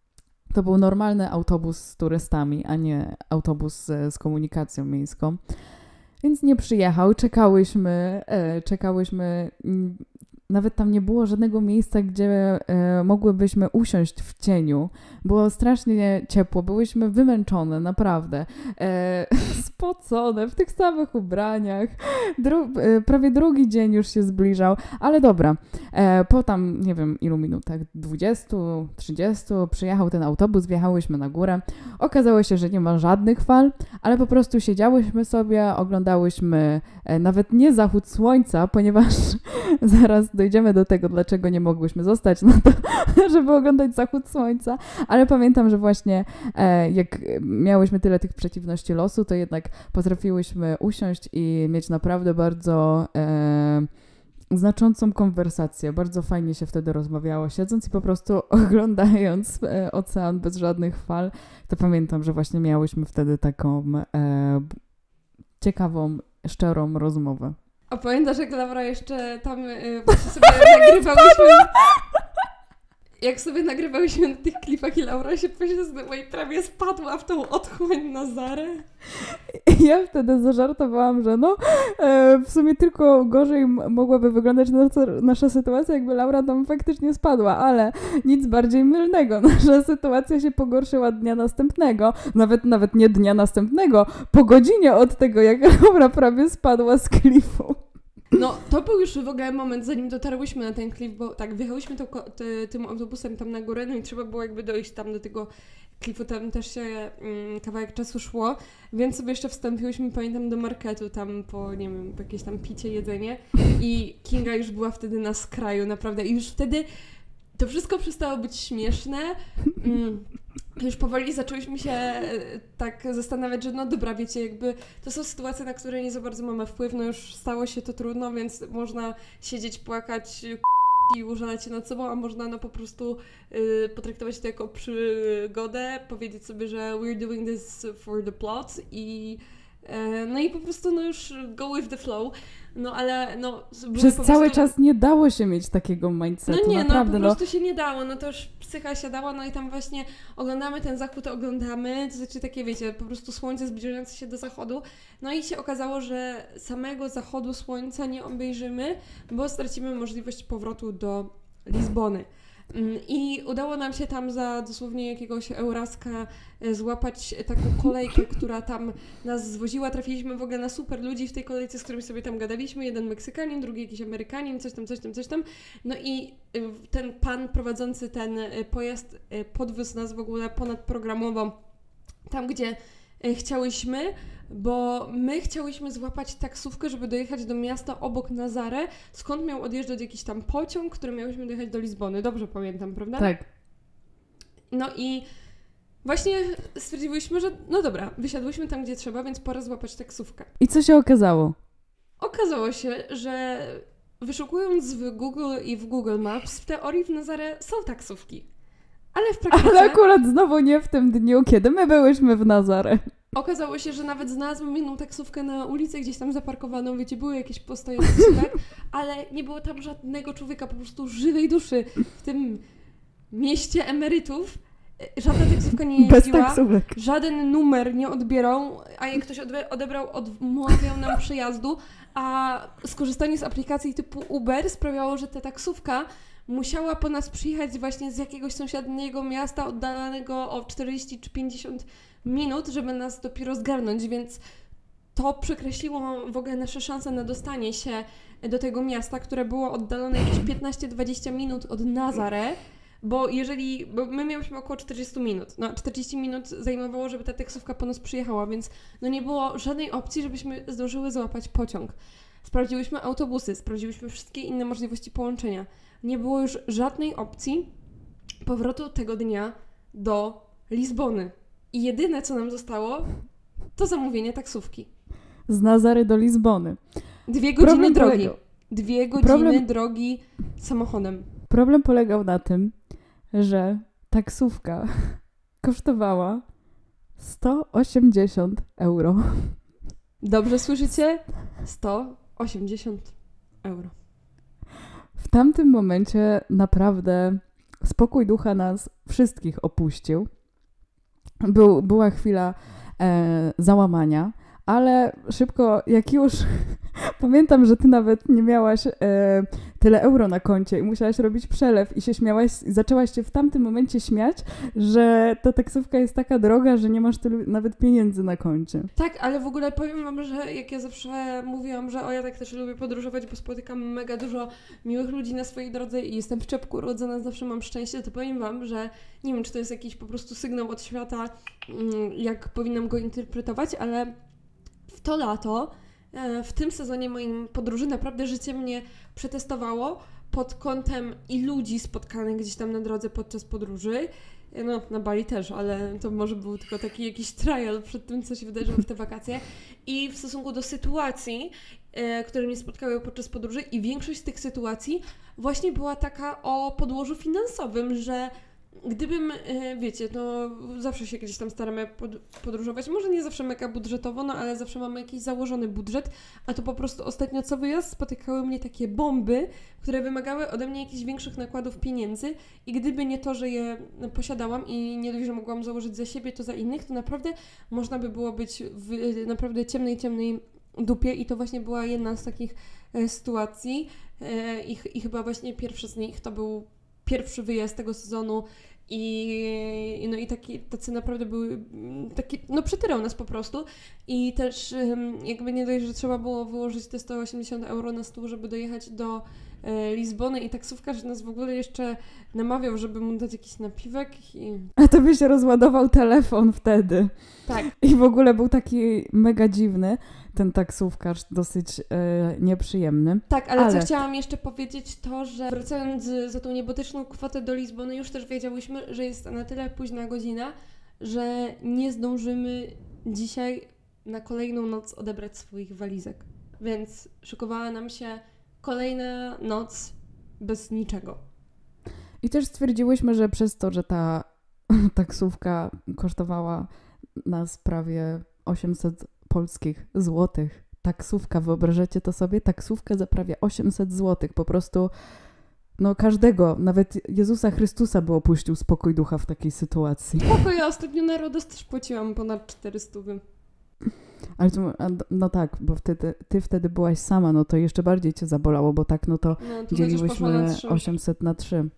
To był normalny autobus z turystami, a nie autobus z, z komunikacją miejską. Więc nie przyjechał, czekałyśmy, e, czekałyśmy, m, nawet tam nie było żadnego miejsca, gdzie e, mogłybyśmy usiąść w cieniu. Było strasznie ciepło, byłyśmy wymęczone, naprawdę. E, spocone, w tych samych ubraniach. Dru- e, prawie drugi dzień już się zbliżał, ale dobra. E, po tam, nie wiem ilu minutach, dwudziestu, trzydziestu, przyjechał ten autobus, wjechałyśmy na górę. Okazało się, że nie ma żadnych fal, ale po prostu siedziałyśmy sobie, oglądałyśmy e, nawet nie zachód słońca, ponieważ zaraz dojdziemy do tego, dlaczego nie mogłyśmy zostać na to, żeby oglądać zachód słońca, ale pamiętam, że właśnie e, jak miałyśmy tyle tych przeciwności losu, to jednak potrafiłyśmy usiąść i mieć naprawdę bardzo e, znaczącą konwersację. Bardzo fajnie się wtedy rozmawiało, siedząc i po prostu oglądając e, ocean bez żadnych fal. To pamiętam, że właśnie miałyśmy wtedy taką e, ciekawą, szczerą rozmowę. A pamiętasz, jak Laura jeszcze tam yy, właśnie sobie nagrywałyśmy... Jak sobie nagrywałyśmy na tych klipach i Laura się poślizgnęła i prawie spadła w tą otchłań na Zarę. Ja wtedy zażartowałam, że no e, w sumie tylko gorzej m- mogłaby wyglądać nasza, nasza sytuacja, jakby Laura tam faktycznie spadła, ale nic bardziej mylnego. Nasza sytuacja się pogorszyła dnia następnego, nawet nawet nie dnia następnego, po godzinie od tego, jak Laura prawie spadła z klifu. No, to był już w ogóle moment, zanim dotarłyśmy na ten klif, bo tak, wjechałyśmy to, te, tym autobusem tam na górę, no i trzeba było jakby dojść tam do tego klifu, tam też się mm, kawałek czasu szło, więc sobie jeszcze wstąpiłyśmy, pamiętam, do marketu tam po, nie wiem, po jakieś tam picie, jedzenie i Kinga już była wtedy na skraju, naprawdę, i już wtedy to wszystko przestało być śmieszne. Mm. Już powoli zaczęłyśmy się tak zastanawiać, że no dobra, wiecie, jakby to są sytuacje, na które nie za bardzo mamy wpływ, no już stało się to trudno, więc można siedzieć, płakać i użalać się nad sobą, a można no po prostu y, potraktować to jako przygodę, powiedzieć sobie, że we're doing this for the plot i y, no i po prostu no już go with the flow. No ale no... Przez po cały prostu... czas nie dało się mieć takiego mindsetu, No nie, naprawdę. no po prostu no. się nie dało, no to już psycha siadała, no i tam właśnie oglądamy ten zachód, oglądamy, to znaczy takie wiecie, po prostu słońce zbliżające się do zachodu, no i się okazało, że samego zachodu słońca nie obejrzymy, bo stracimy możliwość powrotu do Lizbony. I udało nam się tam za dosłownie jakiegoś Euraska złapać taką kolejkę, która tam nas zwoziła. Trafiliśmy w ogóle na super ludzi w tej kolejce, z którymi sobie tam gadaliśmy. Jeden Meksykanin, drugi jakiś Amerykanin, coś tam, coś tam, coś tam. No i ten pan prowadzący ten pojazd podwiózł nas w ogóle ponadprogramowo tam, gdzie chciałyśmy, bo my chciałyśmy złapać taksówkę, żeby dojechać do miasta obok Nazaré, skąd miał odjeżdżać jakiś tam pociąg, który miałyśmy dojechać do Lizbony. Dobrze pamiętam, prawda? Tak. No i właśnie stwierdziłyśmy, że no dobra, wysiadłyśmy tam, gdzie trzeba, więc pora złapać taksówkę. I co się okazało? Okazało się, że wyszukując w Google i w Google Maps, w teorii w Nazaré są taksówki. Ale w praktyce... Ale akurat znowu nie w tym dniu, kiedy my byłyśmy w Nazaré. Okazało się, że nawet znalazłam jedną taksówkę na ulicy, gdzieś tam zaparkowaną, wiecie, były jakieś postoje, tak, ale nie było tam żadnego człowieka, po prostu żywej duszy w tym mieście emerytów żadna taksówka nie Bez jeździła, taksówek. żaden numer nie odbierał, a jak ktoś odbe- odebrał, odmawiał nam przejazdu, a skorzystanie z aplikacji typu Uber sprawiało, że ta taksówka musiała po nas przyjechać właśnie z jakiegoś sąsiedniego miasta oddalonego o czterdzieści czy pięćdziesiąt minut, żeby nas dopiero zgarnąć, więc to przekreśliło w ogóle nasze szanse na dostanie się do tego miasta, które było oddalone jakieś piętnaście dwadzieścia minut od Nazare, bo jeżeli, bo my mieliśmy około czterdzieści minut, no czterdzieści minut zajmowało, żeby ta taksówka po nas przyjechała, więc no nie było żadnej opcji, żebyśmy zdążyły złapać pociąg. Sprawdziłyśmy autobusy, sprawdziłyśmy wszystkie inne możliwości połączenia. Nie było już żadnej opcji powrotu tego dnia do Lizbony. I jedyne, co nam zostało, to zamówienie taksówki. Z Nazary do Lizbony. Dwie godziny Problem drogi. polegał. Dwie godziny Problem... drogi samochodem. Problem polegał na tym, że taksówka kosztowała sto osiemdziesiąt euro. Dobrze słyszycie? sto osiemdziesiąt euro. W tamtym momencie naprawdę spokój ducha nas wszystkich opuścił. Był, była chwila e, załamania, ale szybko, jak już pamiętam, że ty nawet nie miałaś e, tyle euro na koncie i musiałaś robić przelew i się śmiałaś, i zaczęłaś się w tamtym momencie śmiać, że ta taksówka jest taka droga, że nie masz tylu nawet pieniędzy na koncie. Tak, ale w ogóle powiem wam, że jak ja zawsze mówiłam, że o ja tak też lubię podróżować, bo spotykam mega dużo miłych ludzi na swojej drodze i jestem w czepku urodzona, zawsze mam szczęście, to powiem wam, że nie wiem, czy to jest jakiś po prostu sygnał od świata, jak powinnam go interpretować, ale w to lato, w tym sezonie moim podróży naprawdę życie mnie przetestowało pod kątem i ludzi spotkanych gdzieś tam na drodze podczas podróży. No, na Bali też, ale to może był tylko taki jakiś trial przed tym, co się wydarzyło w te wakacje. I w stosunku do sytuacji, e, które mnie spotkały podczas podróży, i większość z tych sytuacji właśnie była taka o podłożu finansowym, że gdybym, e, wiecie, no zawsze się gdzieś tam staramy pod, podróżować, może nie zawsze mega budżetowo, no ale zawsze mamy jakiś założony budżet, a to po prostu ostatnio co wyjazd spotykały mnie takie bomby, które wymagały ode mnie jakichś większych nakładów pieniędzy i gdyby nie to, że je posiadałam i nie dość, że mogłam założyć za siebie, to za innych, to naprawdę można by było być w naprawdę ciemnej, ciemnej dupie i to właśnie była jedna z takich e, sytuacji e, i, i chyba właśnie pierwszy z nich to był pierwszy wyjazd tego sezonu i no i taki, tacy naprawdę były, taki, no przetyrał nas po prostu i też jakby nie dość, że trzeba było wyłożyć te sto osiemdziesiąt euro na stół, żeby dojechać do e, Lizbony i taksówkarz nas w ogóle jeszcze namawiał, żeby mu dać jakiś napiwek i... A to by się rozładował telefon wtedy. Tak. I w ogóle był taki mega dziwny, ten taksówkarz, dosyć e, nieprzyjemny. Tak, ale, ale co chciałam jeszcze powiedzieć to, że wracając za tą niebotyczną kwotę do Lizbony, już też wiedziałyśmy, że jest na tyle późna godzina, że nie zdążymy dzisiaj na kolejną noc odebrać swoich walizek. Więc szykowała nam się kolejna noc bez niczego. I też stwierdziłyśmy, że przez to, że ta taksówka kosztowała nas prawie osiemset polskich złotych. Taksówka, wyobrażacie to sobie? Taksówka za prawie osiemset złotych. Po prostu no każdego, nawet Jezusa Chrystusa by opuścił spokój ducha w takiej sytuacji. Spoko, ja ostatnio na Rodos też płaciłam ponad czterysta. Ale to, no tak, bo wtedy, ty wtedy byłaś sama, no to jeszcze bardziej cię zabolało, bo tak, no to, no, to dzieliłyśmy osiemset na trzy.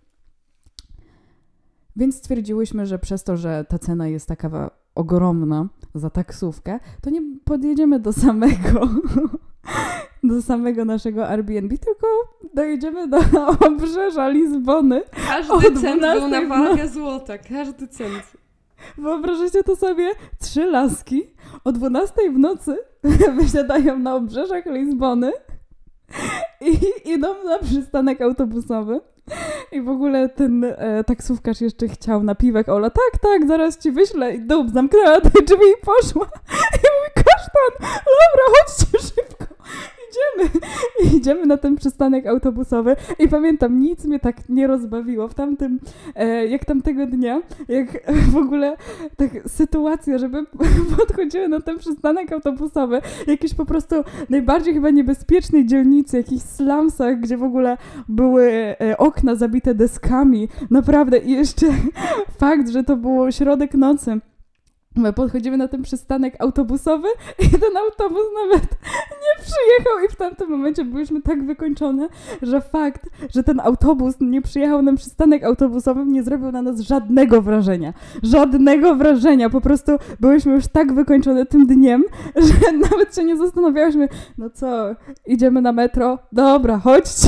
Więc stwierdziłyśmy, że przez to, że ta cena jest taka ogromna za taksówkę, to nie podjedziemy do samego do samego naszego Airbnb, tylko dojedziemy do obrzeża Lizbony. Każdy cent był na wagę złota, każdy cent. Wyobrażacie to sobie? Trzy laski o dwunastej w nocy wysiadają na obrzeżach Lizbony i idą na przystanek autobusowy. I w ogóle ten e, taksówkarz jeszcze chciał napiwek. Ola, tak, tak, zaraz ci wyślę. I dup, zamknęła te drzwi i poszła. I mówi, kasztan, dobra, chodźcie szybko. idziemy. I idziemy na ten przystanek autobusowy i pamiętam, nic mnie tak nie rozbawiło w tamtym, e, jak tamtego dnia, jak w ogóle tak sytuacja, żeby podchodziły na ten przystanek autobusowy, jakieś po prostu najbardziej chyba niebezpiecznej dzielnicy, jakichś slumsach, gdzie w ogóle były e, okna zabite deskami, naprawdę i jeszcze fakt, że to było środek nocy. My podchodzimy na ten przystanek autobusowy i ten autobus nawet nie przyjechał i w tamtym momencie byliśmy tak wykończone, że fakt, że ten autobus nie przyjechał na przystanek autobusowy nie zrobił na nas żadnego wrażenia. Żadnego wrażenia. Po prostu byliśmy już tak wykończone tym dniem, że nawet się nie zastanawiałyśmy, no co, idziemy na metro? Dobra, chodźcie.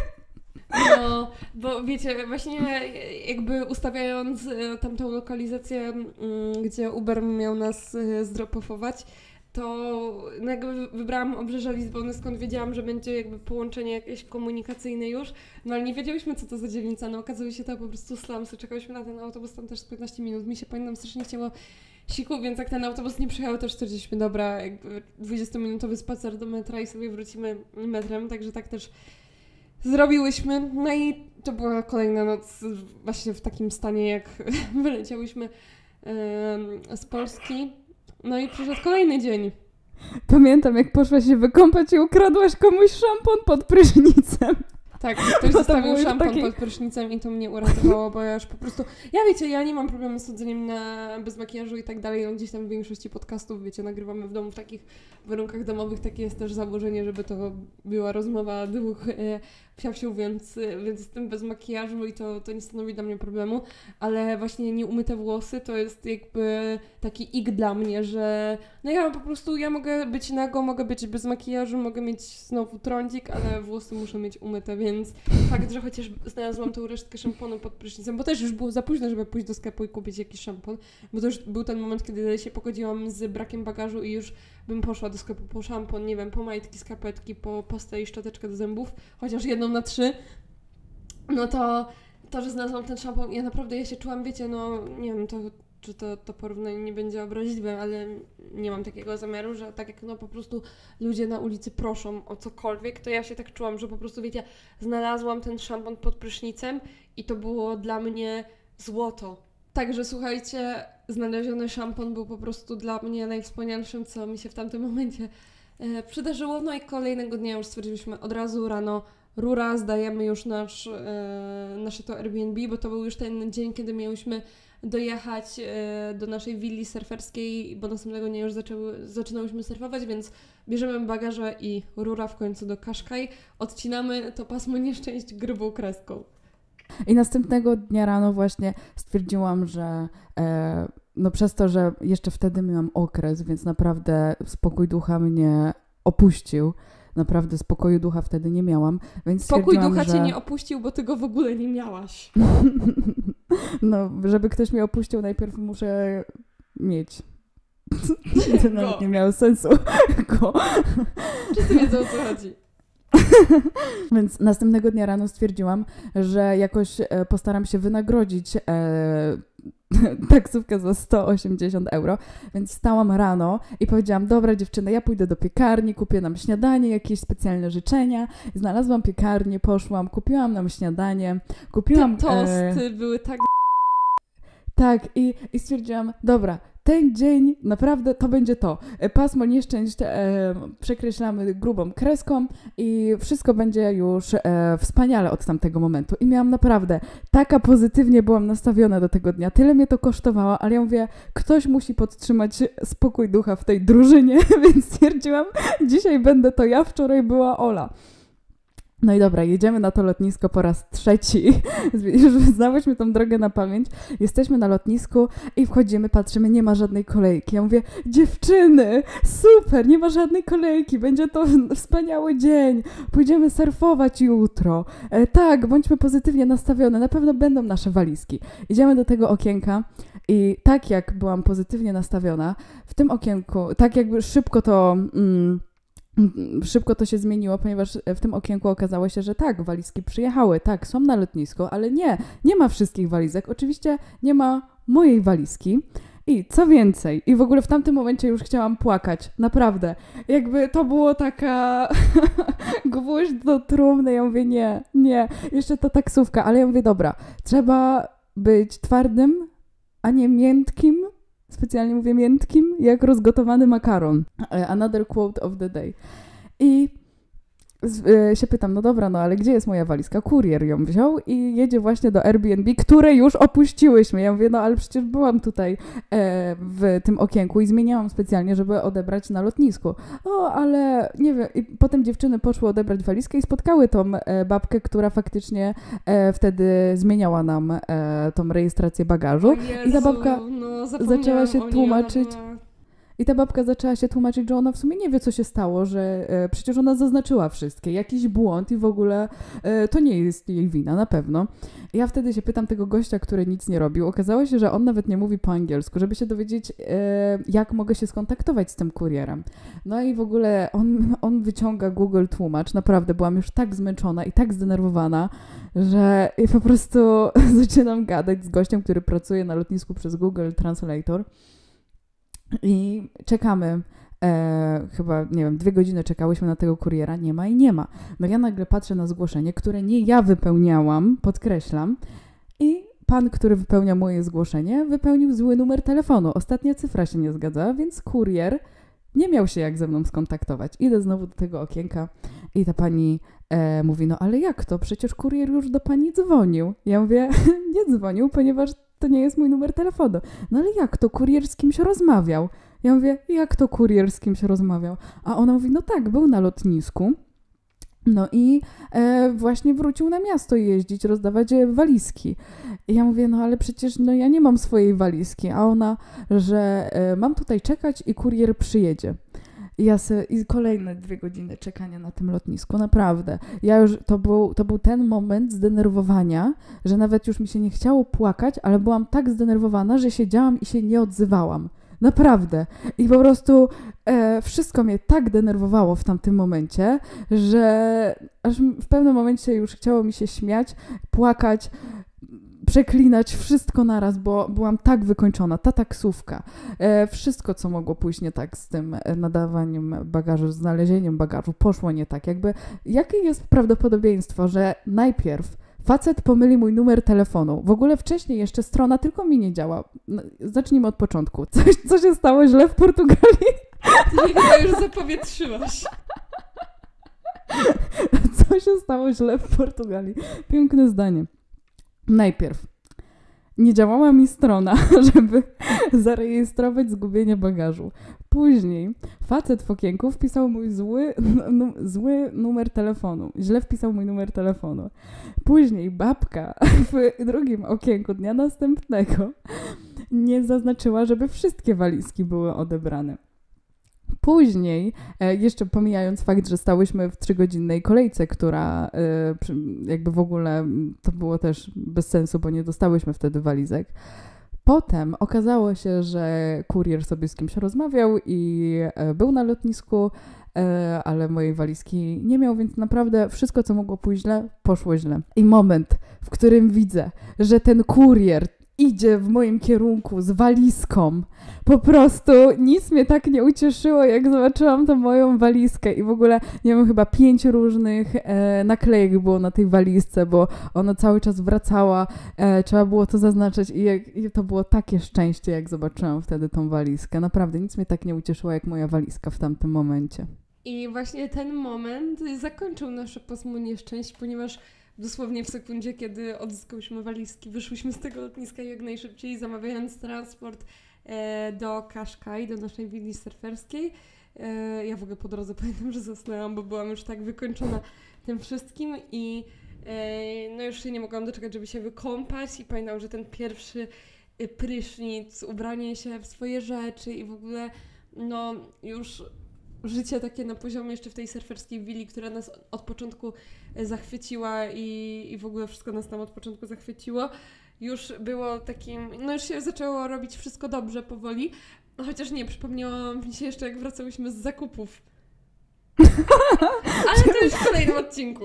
No, bo wiecie, właśnie jakby ustawiając tamtą lokalizację, gdzie Uber miał nas zdropofować, to no jakby wybrałam obrzeża Lizbony, skąd wiedziałam, że będzie jakby połączenie jakieś komunikacyjne już, no ale nie wiedziałyśmy, co to za dzielnica, no okazuje się to po prostu slumsy, czekałyśmy na ten autobus tam też z piętnaście minut, mi się pamiętam strasznie chciało siku, więc jak ten autobus nie przyjechał, to stwierdziliśmy, dobra, jakby dwudziestominutowy spacer do metra i sobie wrócimy metrem, także tak też zrobiłyśmy, no i to była kolejna noc właśnie w takim stanie, jak wyleciałyśmy yy, z Polski. No i przyszedł kolejny dzień. Pamiętam, jak poszłaś się wykąpać i ukradłaś komuś szampon pod prysznicem. Tak, ktoś zostawił szampon taki... pod prysznicem i to mnie uratowało, bo ja już po prostu... Ja wiecie, ja nie mam problemu z chodzeniem na... bez makijażu i tak dalej, no gdzieś tam w większości podcastów, wiecie, nagrywamy w domu w takich warunkach domowych, takie jest też założenie, żeby to była rozmowa dwóch e, psiawsiów, więc, więc jestem bez makijażu i to, to nie stanowi dla mnie problemu, ale właśnie nieumyte włosy to jest jakby taki ik dla mnie, że no ja po prostu, ja mogę być nago, mogę być bez makijażu, mogę mieć znowu trądzik, ale włosy muszę mieć umyte, więc fakt, że chociaż znalazłam tą resztkę szamponu pod prysznicem, bo też już było za późno, żeby pójść do sklepu i kupić jakiś szampon, bo to już był ten moment, kiedy się pogodziłam z brakiem bagażu i już bym poszła do sklepu po szampon, nie wiem, po majtki, skarpetki, po pastę i szczoteczkę do zębów, chociaż jedną na trzy, no to to, że znalazłam ten szampon, ja naprawdę, ja się czułam, wiecie, no nie wiem, to, czy to, to porównanie nie będzie obraźliwe, ale nie mam takiego zamiaru, że tak jak no po prostu ludzie na ulicy proszą o cokolwiek, to ja się tak czułam, że po prostu, wiecie, znalazłam ten szampon pod prysznicem i to było dla mnie złoto. Także słuchajcie, znaleziony szampon był po prostu dla mnie najwspanialszym, co mi się w tamtym momencie e, przydarzyło. No i kolejnego dnia już stwierdziliśmy od razu rano, rura, zdajemy już nasz, e, nasze to Airbnb, bo to był już ten dzień, kiedy miałyśmy dojechać e, do naszej willi surferskiej, bo następnego dnia już zaczęły, zaczynałyśmy surfować, więc bierzemy bagaże i rura w końcu do Qashqai, odcinamy to pasmo nieszczęść grubą kreską. I następnego dnia rano właśnie stwierdziłam, że e, no przez to, że jeszcze wtedy miałam okres, więc naprawdę spokój ducha mnie opuścił. Naprawdę spokoju ducha wtedy nie miałam, więc Spokój ducha że... cię nie opuścił, bo ty go w ogóle nie miałaś. No, żeby ktoś mnie opuścił, najpierw muszę mieć. To nawet nie miało sensu. Go. Wszyscy wiedzą, o co chodzi. Więc następnego dnia rano stwierdziłam, że jakoś postaram się wynagrodzić e, taksówkę za sto osiemdziesiąt euro, więc stałam rano i powiedziałam, dobra dziewczyny, ja pójdę do piekarni, kupię nam śniadanie, jakieś specjalne życzenia. Znalazłam piekarnię, poszłam, kupiłam nam śniadanie, kupiłam... Te tosty e, były tak... Tak, i, i stwierdziłam, dobra, ten dzień naprawdę to będzie to. Pasmo nieszczęść e, przekreślamy grubą kreską i wszystko będzie już e, wspaniale od tamtego momentu. I miałam naprawdę, taka pozytywnie byłam nastawiona do tego dnia. Tyle mnie to kosztowało, ale ja mówię, ktoś musi podtrzymać spokój ducha w tej drużynie, więc stwierdziłam, dzisiaj będę to ja, wczoraj była Ola. No i dobra, jedziemy na to lotnisko po raz trzeci. Już znałyśmy tą drogę na pamięć. Jesteśmy na lotnisku i wchodzimy, patrzymy, nie ma żadnej kolejki. Ja mówię, dziewczyny, super, nie ma żadnej kolejki, będzie to wspaniały dzień, pójdziemy surfować jutro. E, tak, bądźmy pozytywnie nastawione, na pewno będą nasze walizki. Idziemy do tego okienka i tak jak byłam pozytywnie nastawiona, w tym okienku, tak jakby szybko to... Mm, Szybko to się zmieniło, ponieważ w tym okienku okazało się, że tak, walizki przyjechały, tak, są na lotnisku, ale nie, nie ma wszystkich walizek. Oczywiście nie ma mojej walizki I co więcej, i w ogóle w tamtym momencie już chciałam płakać, naprawdę. Jakby to było taka gwóźdź do trumny, ja mówię nie, nie, jeszcze ta taksówka, ale ja mówię dobra, trzeba być twardym, a nie miętkim, specjalnie mówię miętkim, jak rozgotowany makaron. Another quote of the day. I się pytam, no dobra, no ale gdzie jest moja walizka? Kurier ją wziął i jedzie właśnie do Airbnb, które już opuściłyśmy. Ja mówię, no ale przecież byłam tutaj e, w tym okienku i zmieniałam specjalnie, żeby odebrać na lotnisku. O, ale nie wiem. I potem dziewczyny poszły odebrać walizkę i spotkały tą e, babkę, która faktycznie e, wtedy zmieniała nam e, tą rejestrację bagażu. Jezu, i ta babka no, zaczęła się niej, tłumaczyć. ona... I ta babka zaczęła się tłumaczyć, że ona w sumie nie wie, co się stało, że e, przecież ona zaznaczyła wszystkie, jakiś błąd i w ogóle e, to nie jest jej wina, na pewno. I ja wtedy się pytam tego gościa, który nic nie robił. Okazało się, że on nawet nie mówi po angielsku, żeby się dowiedzieć, e, jak mogę się skontaktować z tym kurierem. No i w ogóle on, on wyciąga Google Tłumacz. Naprawdę byłam już tak zmęczona i tak zdenerwowana, że po prostu zaczynam gadać z gościem, który pracuje na lotnisku przez Google Translator. I czekamy, e, chyba, nie wiem, dwie godziny czekałyśmy na tego kuriera, nie ma i nie ma. No ja nagle patrzę na zgłoszenie, które nie ja wypełniałam, podkreślam, i pan, który wypełnia moje zgłoszenie, wypełnił zły numer telefonu. Ostatnia cyfra się nie zgadza, więc kurier nie miał się jak ze mną skontaktować. Idę znowu do tego okienka i ta pani e, mówi, no ale jak to? Przecież kurier już do pani dzwonił. Ja mówię, nie dzwonił, ponieważ to nie jest mój numer telefonu. No ale jak to? Kurier z kimś rozmawiał. Ja mówię, jak to kurier z kimś rozmawiał? A ona mówi, no tak, był na lotnisku. No i e, właśnie wrócił na miasto jeździć, rozdawać walizki. I ja mówię, no ale przecież no ja nie mam swojej walizki. A ona, że e, mam tutaj czekać i kurier przyjedzie. I ja se, i kolejne dwie godziny czekania na tym lotnisku, naprawdę. Ja już, to był, to był ten moment zdenerwowania, że nawet już mi się nie chciało płakać, ale byłam tak zdenerwowana, że siedziałam i się nie odzywałam. Naprawdę. I po prostu e, wszystko mnie tak denerwowało w tamtym momencie, że aż w pewnym momencie już chciało mi się śmiać, płakać, przeklinać wszystko naraz, bo byłam tak wykończona. Ta taksówka, e, wszystko, co mogło pójść nie tak z tym nadawaniem bagażu, znalezieniem bagażu, poszło nie tak. Jakby, jakie jest prawdopodobieństwo, że najpierw facet pomyli mój numer telefonu. W ogóle wcześniej jeszcze strona tylko mi nie działa. No, zacznijmy od początku. Coś, co się stało źle w Portugalii? Ty chyba już zapowietrzyłaś. Co się stało źle w Portugalii? Piękne zdanie. Najpierw nie działała mi strona, żeby zarejestrować zgubienie bagażu. Później facet w okienku wpisał mój zły, nu, zły numer telefonu. Źle wpisał mój numer telefonu. Później babka w drugim okienku dnia następnego nie zaznaczyła, żeby wszystkie walizki były odebrane. Później, jeszcze pomijając fakt, że stałyśmy w trzygodzinnej kolejce, która jakby w ogóle to było też bez sensu, bo nie dostałyśmy wtedy walizek. Potem okazało się, że kurier sobie z kimś rozmawiał i był na lotnisku, ale mojej walizki nie miał, więc naprawdę wszystko, co mogło pójść źle, poszło źle. I moment, w którym widzę, że ten kurier idzie w moim kierunku z walizką. Po prostu nic mnie tak nie ucieszyło, jak zobaczyłam tą moją walizkę i w ogóle, nie wiem, chyba pięć różnych e, naklejek było na tej walizce, bo ona cały czas wracała, e, trzeba było to zaznaczać i, jak, i to było takie szczęście, jak zobaczyłam wtedy tą walizkę. Naprawdę nic mnie tak nie ucieszyło, jak moja walizka w tamtym momencie. I właśnie ten moment zakończył nasze pasmo nieszczęść, ponieważ dosłownie w sekundzie, kiedy odzyskałyśmy walizki, wyszłyśmy z tego lotniska jak najszybciej, zamawiając transport e, do Qashqai, do naszej willi surferskiej. E, ja w ogóle po drodze pamiętam, że zasnęłam, bo byłam już tak wykończona tym wszystkim i e, no już się nie mogłam doczekać, żeby się wykąpać i pamiętam, że ten pierwszy prysznic, ubranie się w swoje rzeczy i w ogóle no już życie takie na poziomie jeszcze w tej surferskiej willi, która nas od początku zachwyciła i, i w ogóle wszystko nas tam od początku zachwyciło. Już było takim, no już się zaczęło robić wszystko dobrze powoli, no chociaż nie, przypomniało mi się jeszcze, jak wracałyśmy z zakupów. Ale to już w kolejnym odcinku.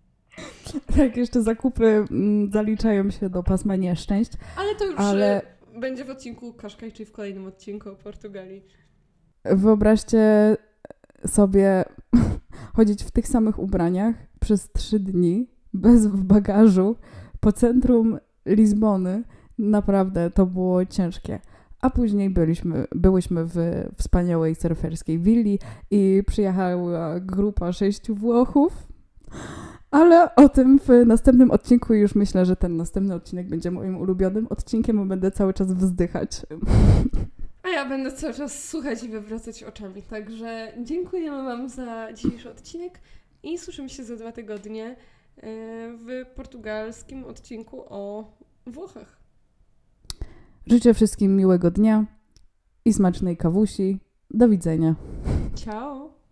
Tak, jeszcze zakupy m, zaliczają się do pasma nieszczęść. Ale to już ale... będzie w odcinku Kaszkaj, czyli w kolejnym odcinku o Portugalii. Wyobraźcie sobie chodzić w tych samych ubraniach przez trzy dni, bez w bagażu, po centrum Lizbony. Naprawdę to było ciężkie. A później byliśmy, byłyśmy w wspaniałej surferskiej willi i przyjechała grupa sześciu Włochów. Ale o tym w następnym odcinku już myślę, że ten następny odcinek będzie moim ulubionym odcinkiem, bo będę cały czas wzdychać. A ja będę cały czas słuchać i wywracać oczami. Także dziękujemy Wam za dzisiejszy odcinek i słyszymy się za dwa tygodnie w portugalskim odcinku o Włochach. Życzę wszystkim miłego dnia i smacznej kawusi. Do widzenia. Ciao!